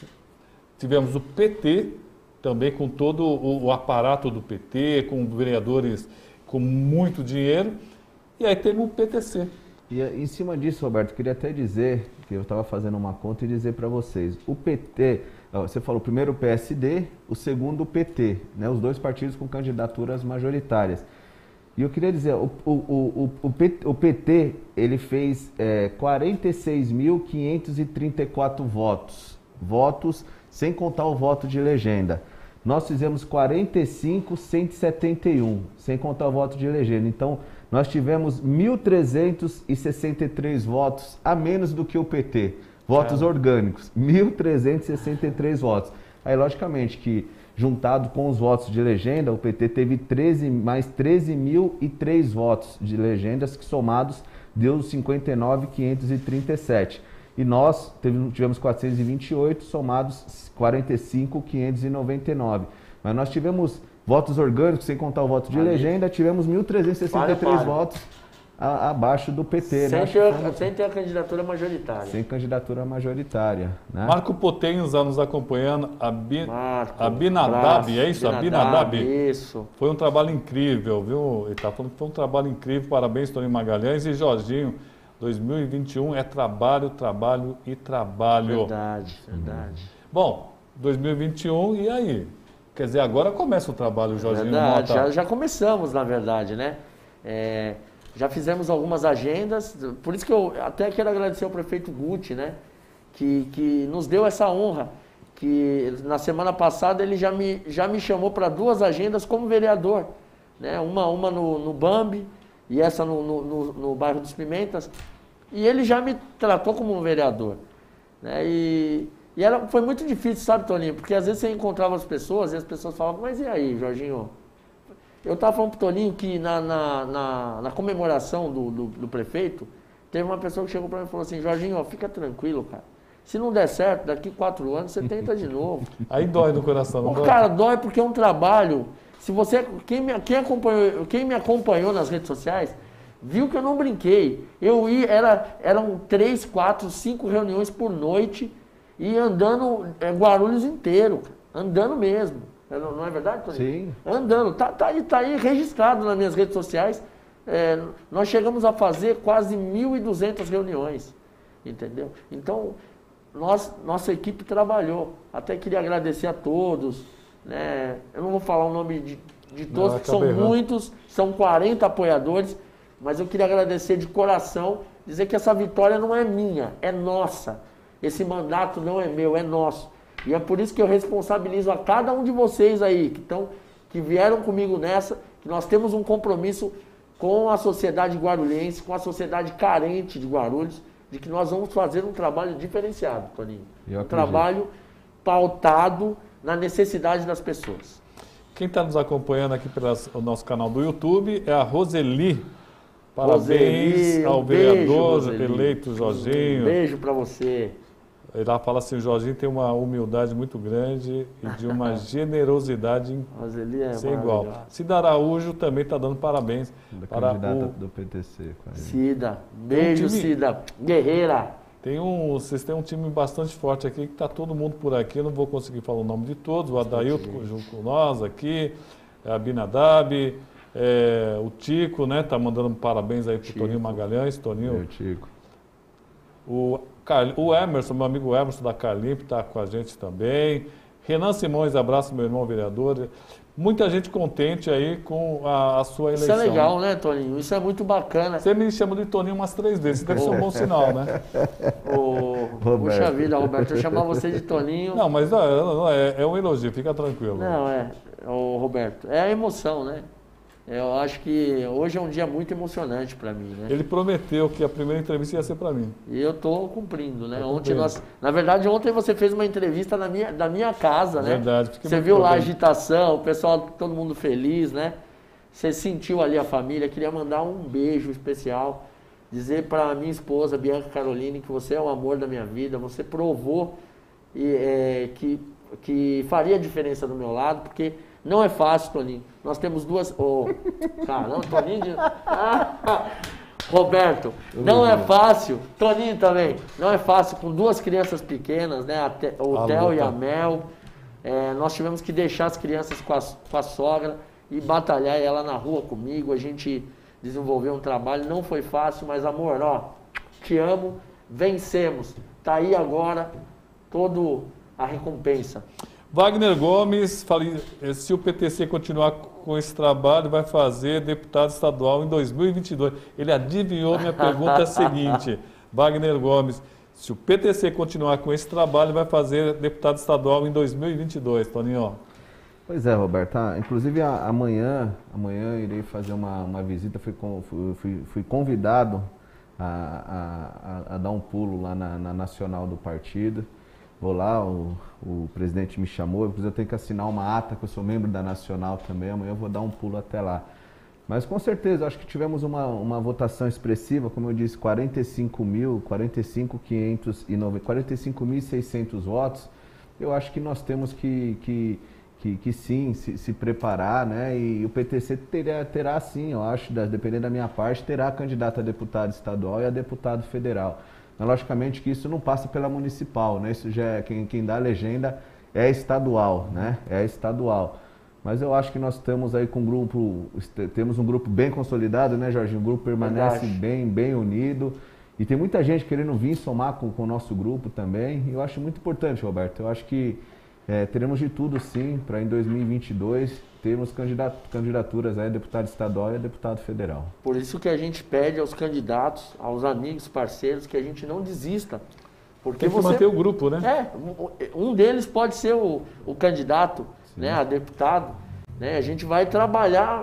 Tivemos o P T, também com todo o, o aparato do P T, com vereadores com muito dinheiro. E aí temos o P T C. E em cima disso, Roberto, queria até dizer, que eu estava fazendo uma conta e dizer para vocês, o P T, você falou primeiro o P S D, o segundo o P T, né? Os dois partidos com candidaturas majoritárias. E eu queria dizer, o, o, o, o, PT, o P T, ele fez é, quarenta e seis mil quinhentos e trinta e quatro votos. Votos sem contar o voto de legenda. Nós fizemos quarenta e cinco mil cento e setenta e um, sem contar o voto de legenda. Então, nós tivemos mil trezentos e sessenta e três votos a menos do que o P T. Votos é. orgânicos, mil trezentos e sessenta e três votos. Aí, logicamente, que juntado com os votos de legenda, o P T teve treze, mais treze mil e três votos de legendas, que somados deu cinquenta e nove mil quinhentos e trinta e sete. E nós tivemos quatrocentos e vinte e oito, somados quarenta e cinco mil quinhentos e noventa e nove. Mas nós tivemos votos orgânicos, sem contar o voto de legenda, tivemos mil trezentos e sessenta e três vale, vale. votos a, abaixo do P T. Sem, né? ter, fomos... sem ter a candidatura majoritária. Sem candidatura majoritária. Né? Marco Potenho está nos acompanhando. Abi... Marco, Abinadab, é isso? Abinadab, isso. Foi um trabalho incrível, viu? Ele está falando que foi um trabalho incrível. Parabéns, Toninho Magalhães e Jorginho. dois mil e vinte e um é trabalho, trabalho e trabalho. Verdade, verdade. Bom, dois mil e vinte e um, e aí? Quer dizer, agora começa o trabalho, Jorginho. Verdade, já, já começamos, na verdade, né? É, já fizemos algumas agendas, por isso que eu até quero agradecer ao prefeito Guti, né? Que, que nos deu essa honra, que na semana passada ele já me, já me chamou para duas agendas como vereador, né? Uma, uma no, no Bambi, e essa no, no, no, no bairro dos Pimentas, e ele já me tratou como um vereador, né? E, e era, foi muito difícil, sabe, Toninho? Porque às vezes você encontrava as pessoas e as pessoas falavam, mas e aí, Jorginho? Eu estava falando pro Toninho que na, na, na, na comemoração do, do, do prefeito, teve uma pessoa que chegou para mim e falou assim, Jorginho, ó, fica tranquilo, cara. Se não der certo, daqui quatro anos você tenta de novo. Aí dói no coração, não o dói? Cara, dói porque é um trabalho. Se você, quem me, quem, acompanhou, quem me acompanhou nas redes sociais, viu que eu não brinquei. Eu ia, era, eram três, quatro, cinco reuniões por noite e andando é, Guarulhos inteiro, andando mesmo. Não, não é verdade, Toninho? Sim. Andando. Tá, tá, aí, tá aí registrado nas minhas redes sociais. É, nós chegamos a fazer quase mil e duzentas reuniões, entendeu? Então, nós, nossa equipe trabalhou. Até queria agradecer a todos. Né? Eu não vou falar o nome de, de todos, não, que são errando. muitos, são quarenta apoiadores, mas eu queria agradecer de coração, dizer que essa vitória não é minha, é nossa. Esse mandato não é meu, é nosso. E é por isso que eu responsabilizo a cada um de vocês aí, que estão que vieram comigo nessa, que nós temos um compromisso com a sociedade guarulhense, com a sociedade carente de Guarulhos, de que nós vamos fazer um trabalho diferenciado, Toninho. Um trabalho pautado na necessidade das pessoas. Quem está nos acompanhando aqui pelo nosso canal do YouTube é a Roseli. Parabéns Roseli, ao um vereador beijo, eleito Jorginho. Um beijo para você. Ela fala assim, o Jorginho tem uma humildade muito grande e de uma generosidade é sem igual. Cida Araújo também está dando parabéns da para candidata o do P T C. Cida, beijo, um time... Cida, guerreira. Tem um, vocês têm um time bastante forte aqui, que está todo mundo por aqui, eu não vou conseguir falar o nome de todos, o Adailton junto com nós aqui, a Abinadab, é, o Tico, né, tá mandando parabéns aí pro Toninho Magalhães, Toninho. É, Tico. O, o Emerson, meu amigo Emerson da Calimp está com a gente também. Renan Simões, abraço meu irmão vereador. Muita gente contente aí com a, a sua eleição. Isso é legal, né, Toninho? Isso é muito bacana. Você me chama de Toninho umas três vezes, isso deve ser um bom sinal, né? Ô, puxa vida, Roberto, eu chamar você de Toninho... Não, mas não, é, é um elogio, fica tranquilo. Não, é, ô, Roberto, é a emoção, né? Eu acho que hoje é um dia muito emocionante para mim, né? Ele prometeu que a primeira entrevista ia ser para mim. E eu estou cumprindo, né? Tá ontem nós, na verdade, ontem você fez uma entrevista na minha, da minha casa, né? Verdade. Você viu lá a agitação, o pessoal, todo mundo feliz, né? Você sentiu ali a família. Queria mandar um beijo especial, dizer para minha esposa, Bianca Caroline, que você é o amor da minha vida. Você provou e, é, que, que faria diferença do meu lado, porque... Não é fácil, Toninho. Nós temos duas... Oh, caramba, Toninho... De... Ah, Roberto, não é fácil. Toninho também. Não é fácil. Com duas crianças pequenas, né? O Theo e a Mel. É, nós tivemos que deixar as crianças com a, com a sogra e batalhar ela na rua comigo. A gente desenvolveu um trabalho. Não foi fácil, mas amor, ó, te amo. Vencemos. Tá aí agora toda a recompensa. Wagner Gomes, falei, se o P T C continuar com esse trabalho, vai fazer deputado estadual em dois mil e vinte e dois. Ele adivinhou minha pergunta seguinte. Wagner Gomes, se o P T C continuar com esse trabalho, vai fazer deputado estadual em dois mil e vinte e dois, Toninho. Pois é, Roberto. Ah, inclusive amanhã, amanhã irei fazer uma, uma visita, fui, fui, fui convidado a, a, a dar um pulo lá na, na Nacional do partido. Vou lá, o, o presidente me chamou, inclusive eu tenho que assinar uma ata, que eu sou membro da Nacional também, amanhã eu vou dar um pulo até lá. Mas com certeza, acho que tivemos uma, uma votação expressiva, como eu disse, quarenta e cinco mil, quarenta e cinco mil quinhentos e noventa, quarenta e cinco mil e seiscentos votos. Eu acho que nós temos que, que, que, que sim, se, se preparar, né? E o P T C terá, terá sim, eu acho, dependendo da minha parte, terá a candidata a deputado estadual e a deputado federal. Mas, logicamente que isso não passa pela municipal, né? Isso já é, quem, quem dá a legenda é estadual, né? É estadual. Mas eu acho que nós estamos aí com um grupo, temos um grupo bem consolidado, né, Jorginho? O grupo permanece bem, bem unido. E tem muita gente querendo vir somar com, com o nosso grupo também. E eu acho muito importante, Roberto. Eu acho que é, teremos de tudo, sim, para em dois mil e vinte e dois termos candidat, candidaturas a deputado estadual e a deputado federal. Por isso que a gente pede aos candidatos, aos amigos, parceiros, que a gente não desista. Porque tem que você, manter o grupo, né? É, um deles pode ser o, o candidato, né, a deputado. Né? A gente vai trabalhar.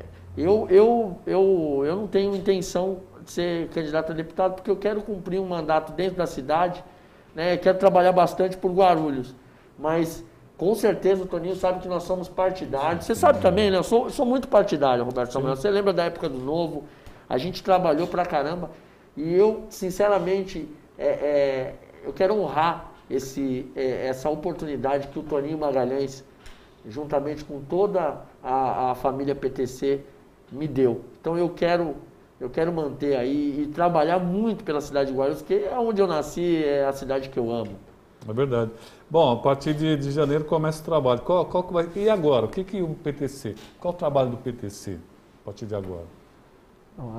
Eu, eu, eu, eu não tenho intenção de ser candidato a deputado, porque eu quero cumprir um mandato dentro da cidade, né? Quero trabalhar bastante por Guarulhos. Mas, com certeza, o Toninho sabe que nós somos partidários. Você sabe também, né? Eu sou, eu sou muito partidário, Roberto Samuel. Você lembra da época do Novo? A gente trabalhou pra caramba. E eu, sinceramente, é, é, eu quero honrar esse, é, essa oportunidade que o Toninho Magalhães, juntamente com toda a, a família P T C, me deu. Então eu quero, eu quero manter aí e trabalhar muito pela cidade de Guarulhos, que é onde eu nasci, é a cidade que eu amo. É verdade. Bom, a partir de, de janeiro começa o trabalho. Qual, qual que vai, e agora? O que, que o P T C? Qual o trabalho do P T C a partir de agora? Não,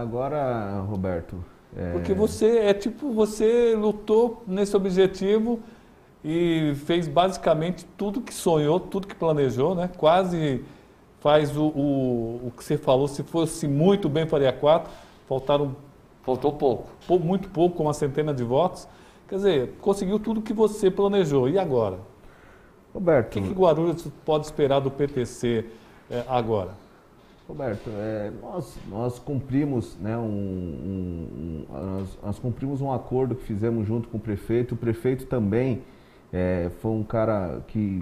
agora, Roberto... É... Porque você, é tipo, você lutou nesse objetivo e fez basicamente tudo que sonhou, tudo que planejou, né? Quase faz o, o, o que você falou. Se fosse muito bem, faria quatro. Faltaram... Faltou pouco. pouco. Muito pouco, com uma centena de votos. Quer dizer, conseguiu tudo que você planejou. E agora? Roberto, o que, que Guarulhos pode esperar do P T C é, agora? Roberto, é, nós, nós cumprimos, né, um, um, um, nós, nós cumprimos um acordo que fizemos junto com o prefeito. O prefeito também é, foi um cara que,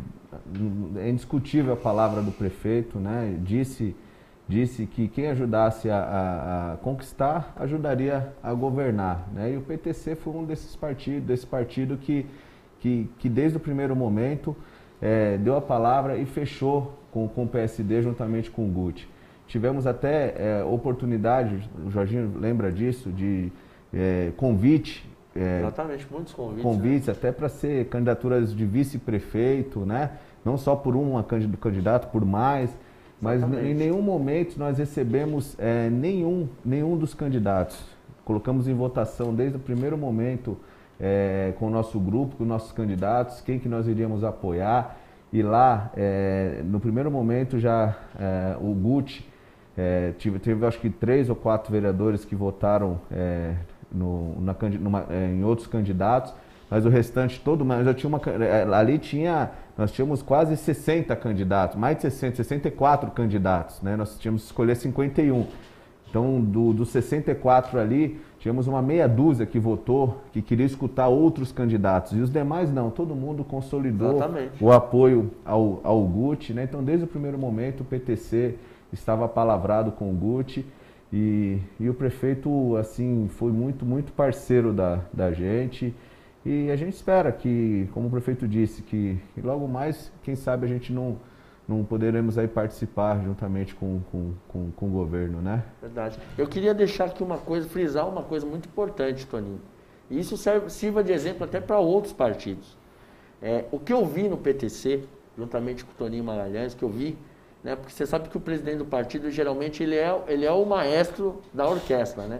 é indiscutível a palavra do prefeito, né, disse, disse que quem ajudasse a, a, a conquistar, ajudaria a governar, né, e o P T C foi um desses partidos, desse partido que, que, que desde o primeiro momento é, deu a palavra e fechou com, com o P S D juntamente com o Guti. Tivemos até é, oportunidade, o Jorginho lembra disso, de é, convite. É, Exatamente, muitos convites. Convites, né? até para ser candidaturas de vice-prefeito, né? Não só por um candidato, por mais. Mas Exatamente. Em nenhum momento nós recebemos é, nenhum, nenhum dos candidatos. Colocamos em votação desde o primeiro momento é, com o nosso grupo, com os nossos candidatos, quem que nós iríamos apoiar. E lá, é, no primeiro momento, já é, o Guti, É, tive, teve acho que três ou quatro vereadores que votaram é, no, na, numa, é, em outros candidatos, mas o restante todo, mas já tinha uma, ali tinha, nós tínhamos quase sessenta candidatos, mais de sessenta, sessenta e quatro candidatos, né? Nós tínhamos que escolher cinquenta e um. Então, do, dos sessenta e quatro ali, tínhamos uma meia dúzia que votou, que queria escutar outros candidatos, e os demais não, todo mundo consolidou Exatamente. O apoio ao, ao Guti, né? Então, desde o primeiro momento, o P T C estava palavrado com o Guti e, e o prefeito assim foi muito, muito parceiro da, da gente e a gente espera que, como o prefeito disse, que, que logo mais, quem sabe a gente não, não poderemos aí participar juntamente com, com, com, com o governo, né? Verdade. Eu queria deixar aqui uma coisa, frisar uma coisa muito importante, Toninho, e isso serve, sirva de exemplo até para outros partidos. É, o que eu vi no P T C, juntamente com o Toninho Magalhães, que eu vi, né, porque você sabe que o presidente do partido, geralmente, ele é, ele é o maestro da orquestra, né?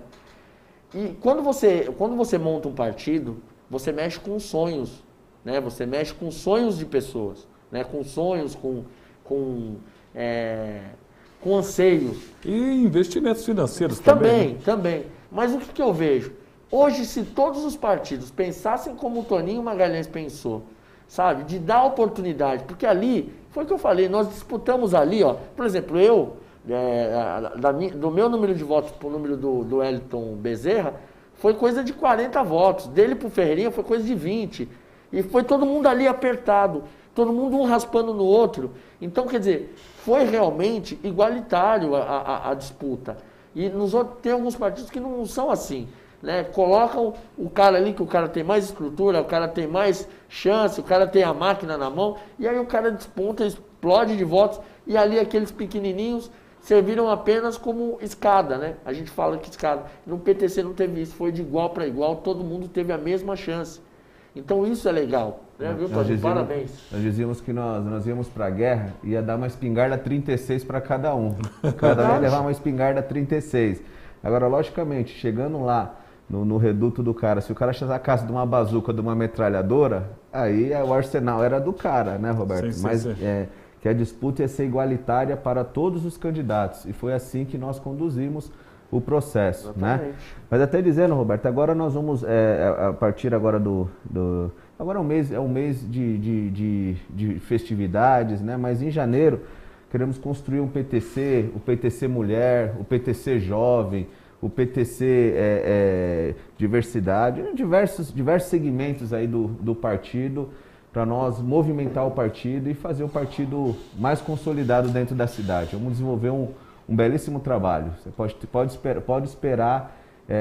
E quando você, quando você monta um partido, você mexe com sonhos, né? Você mexe com sonhos de pessoas, né? Com sonhos, com, com, é, com anseios. E investimentos financeiros também. Também, né? também. Mas o que, que eu vejo? Hoje, se todos os partidos pensassem como o Toninho Magalhães pensou, sabe? De dar oportunidade, porque ali... Foi o que eu falei, nós disputamos ali, ó, por exemplo, eu, é, da, do meu número de votos para o número do, do Wellington Bezerra, foi coisa de quarenta votos, dele para o Ferreirinha foi coisa de vinte, e foi todo mundo ali apertado, todo mundo um raspando no outro, então, quer dizer, foi realmente igualitário a, a, a disputa, e nos outros, tem alguns partidos que não são assim, né? Colocam o cara ali, que o cara tem mais estrutura, o cara tem mais chance, o cara tem a máquina na mão, e aí o cara desponta, explode de votos, e ali aqueles pequenininhos serviram apenas como escada, né? A gente fala que escada. No P T C não teve isso, foi de igual para igual, todo mundo teve a mesma chance. Então isso é legal, né? Viu, Tony? Parabéns. Nós dizíamos que nós, nós íamos para a guerra, ia dar uma espingarda trinta e seis para cada um. Cada um ia levar uma espingarda trinta e seis. Agora, logicamente, chegando lá, No, no reduto do cara, se o cara atacasse de uma bazuca, de uma metralhadora, aí o arsenal era do cara, né, Roberto? Sim, sim, Mas sim. É, que a disputa ia ser igualitária para todos os candidatos, e foi assim que nós conduzimos o processo, Exatamente. né? Mas até dizendo, Roberto, agora nós vamos, é, a partir agora do... do agora é um mês, é um mês de, de, de, de festividades, né? Mas em janeiro queremos construir um P T C, o P T C Mulher, o P T C Jovem, o P T C é, é, Diversidade, diversos, diversos segmentos aí do, do partido, para nós movimentar o partido e fazer o partido mais consolidado dentro da cidade. Vamos desenvolver um, um belíssimo trabalho. Você pode, pode, esperar, pode esperar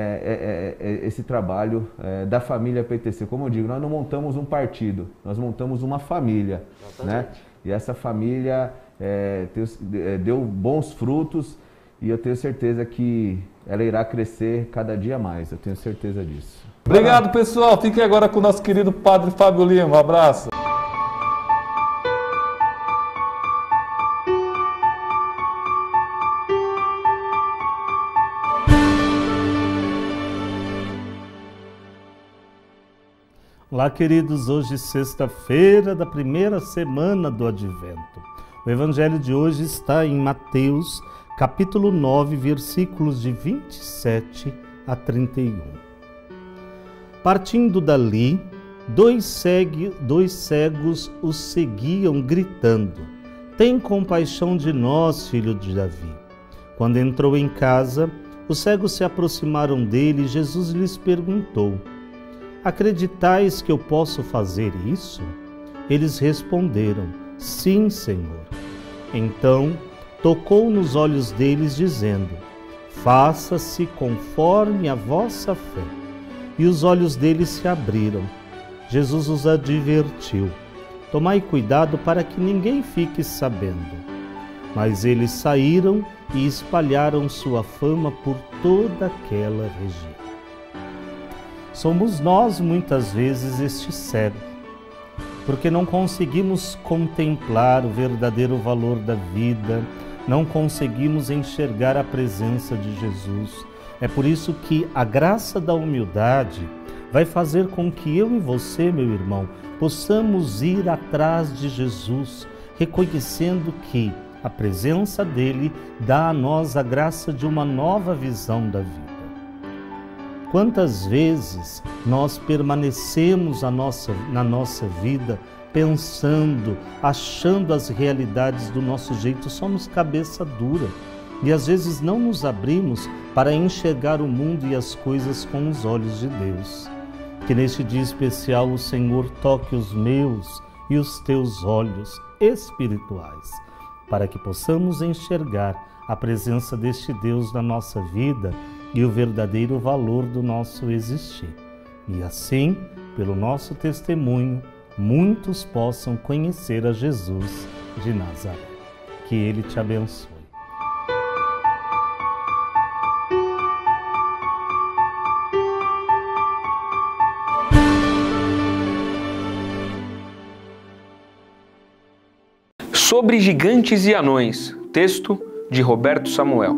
é, é, é, esse trabalho é, da família P T C. Como eu digo, nós não montamos um partido, nós montamos uma família, né? E essa família é, deu, deu bons frutos, e eu tenho certeza que ela irá crescer cada dia mais, eu tenho certeza disso. Obrigado, pessoal. Fique agora com o nosso querido Padre Fábio Lima. Um abraço. Olá, queridos. Hoje, sexta-feira da primeira semana do Advento. O evangelho de hoje está em Mateus, capítulo nove, versículos de vinte e sete a trinta e um. Partindo dali, Dois, segue, dois cegos os seguiam gritando: tem compaixão de nós, filho de Davi. Quando entrou em casa, os cegos se aproximaram dele e Jesus lhes perguntou: acreditais que eu posso fazer isso? Eles responderam: sim, Senhor. Então tocou nos olhos deles, dizendo: faça-se conforme a vossa fé. E os olhos deles se abriram. Jesus os advertiu: tomai cuidado para que ninguém fique sabendo. Mas eles saíram e espalharam sua fama por toda aquela região. Somos nós, muitas vezes, este cego, porque não conseguimos contemplar o verdadeiro valor da vida, não conseguimos enxergar a presença de Jesus. É por isso que a graça da humildade vai fazer com que eu e você, meu irmão, possamos ir atrás de Jesus, reconhecendo que a presença dele dá a nós a graça de uma nova visão da vida. Quantas vezes nós permanecemos a nossa, na nossa vida pensando, achando as realidades do nosso jeito, somos cabeça dura e às vezes não nos abrimos para enxergar o mundo e as coisas com os olhos de Deus. Que neste dia especial o Senhor toque os meus e os teus olhos espirituais, para que possamos enxergar a presença deste Deus na nossa vida e o verdadeiro valor do nosso existir. E assim, pelo nosso testemunho, muitos possam conhecer a Jesus de Nazaré. Que Ele te abençoe. Sobre gigantes e anões, texto de Roberto Samuel.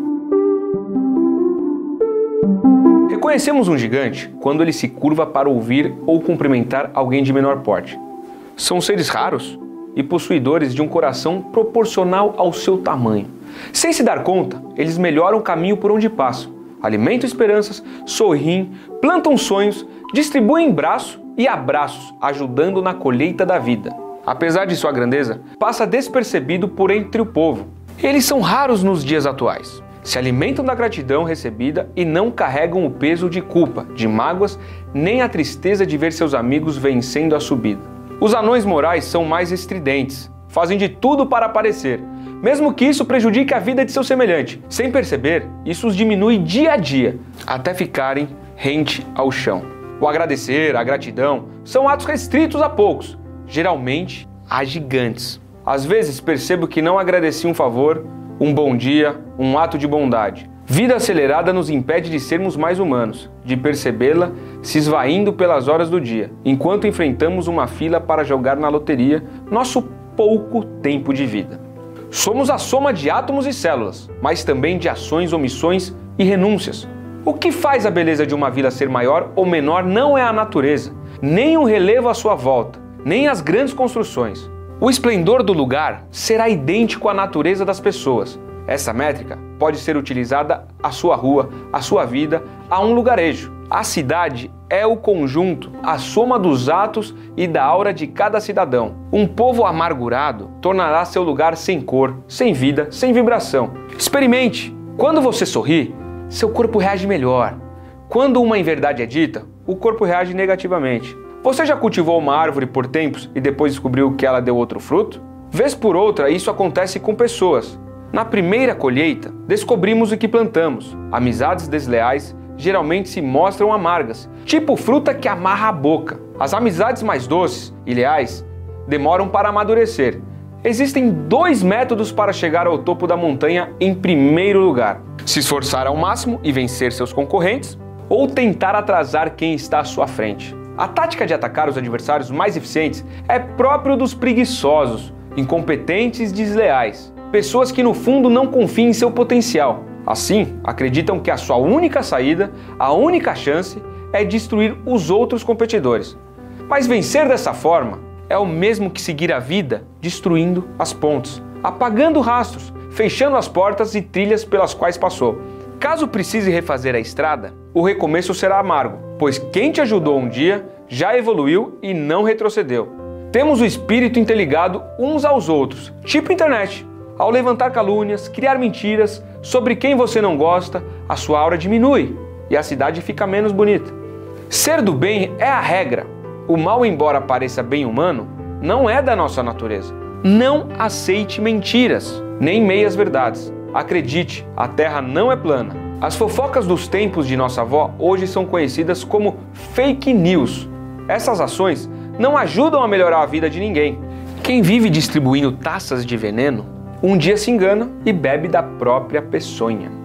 Reconhecemos um gigante quando ele se curva para ouvir ou cumprimentar alguém de menor porte. São seres raros e possuidores de um coração proporcional ao seu tamanho. Sem se dar conta, eles melhoram o caminho por onde passam, alimentam esperanças, sorriem, plantam sonhos, distribuem braço e abraços, ajudando na colheita da vida. Apesar de sua grandeza, passa despercebido por entre o povo. Eles são raros nos dias atuais. Se alimentam da gratidão recebida e não carregam o peso de culpa, de mágoas, nem a tristeza de ver seus amigos vencendo a subida. Os anões morais são mais estridentes, fazem de tudo para aparecer, mesmo que isso prejudique a vida de seu semelhante. Sem perceber, isso os diminui dia a dia, até ficarem rente ao chão. O agradecer, a gratidão, são atos restritos a poucos, geralmente a gigantes. Às vezes percebo que não agradeci um favor, um bom dia, um ato de bondade. Vida acelerada nos impede de sermos mais humanos, de percebê-la se esvaindo pelas horas do dia, enquanto enfrentamos uma fila para jogar na loteria nosso pouco tempo de vida. Somos a soma de átomos e células, mas também de ações, omissões e renúncias. O que faz a beleza de uma vila ser maior ou menor não é a natureza, nem o relevo à sua volta, nem as grandes construções. O esplendor do lugar será idêntico à natureza das pessoas. Essa métrica pode ser utilizada à sua rua, à sua vida, a um lugarejo. A cidade é o conjunto, a soma dos atos e da aura de cada cidadão. Um povo amargurado tornará seu lugar sem cor, sem vida, sem vibração. Experimente! Quando você sorri, seu corpo reage melhor. Quando uma inverdade é dita, o corpo reage negativamente. Você já cultivou uma árvore por tempos e depois descobriu que ela deu outro fruto? Vez por outra, isso acontece com pessoas. Na primeira colheita, descobrimos o que plantamos. Amizades desleais geralmente se mostram amargas, tipo fruta que amarra a boca. As amizades mais doces e leais demoram para amadurecer. Existem dois métodos para chegar ao topo da montanha em primeiro lugar: se esforçar ao máximo e vencer seus concorrentes, ou tentar atrasar quem está à sua frente. A tática de atacar os adversários mais eficientes é próprio dos preguiçosos, incompetentes e desleais. Pessoas que no fundo não confiam em seu potencial. Assim, acreditam que a sua única saída, a única chance, é destruir os outros competidores. Mas vencer dessa forma é o mesmo que seguir a vida destruindo as pontes, apagando rastros, fechando as portas e trilhas pelas quais passou. Caso precise refazer a estrada, o recomeço será amargo, pois quem te ajudou um dia já evoluiu e não retrocedeu. Temos o espírito interligado uns aos outros, tipo internet. Ao levantar calúnias, criar mentiras sobre quem você não gosta, a sua aura diminui e a cidade fica menos bonita. Ser do bem é a regra. O mal, embora pareça bem humano, não é da nossa natureza. Não aceite mentiras, nem meias verdades. Acredite, a terra não é plana. As fofocas dos tempos de nossa avó hoje são conhecidas como fake news. Essas ações não ajudam a melhorar a vida de ninguém. Quem vive distribuindo taças de veneno, um dia se engana e bebe da própria peçonha.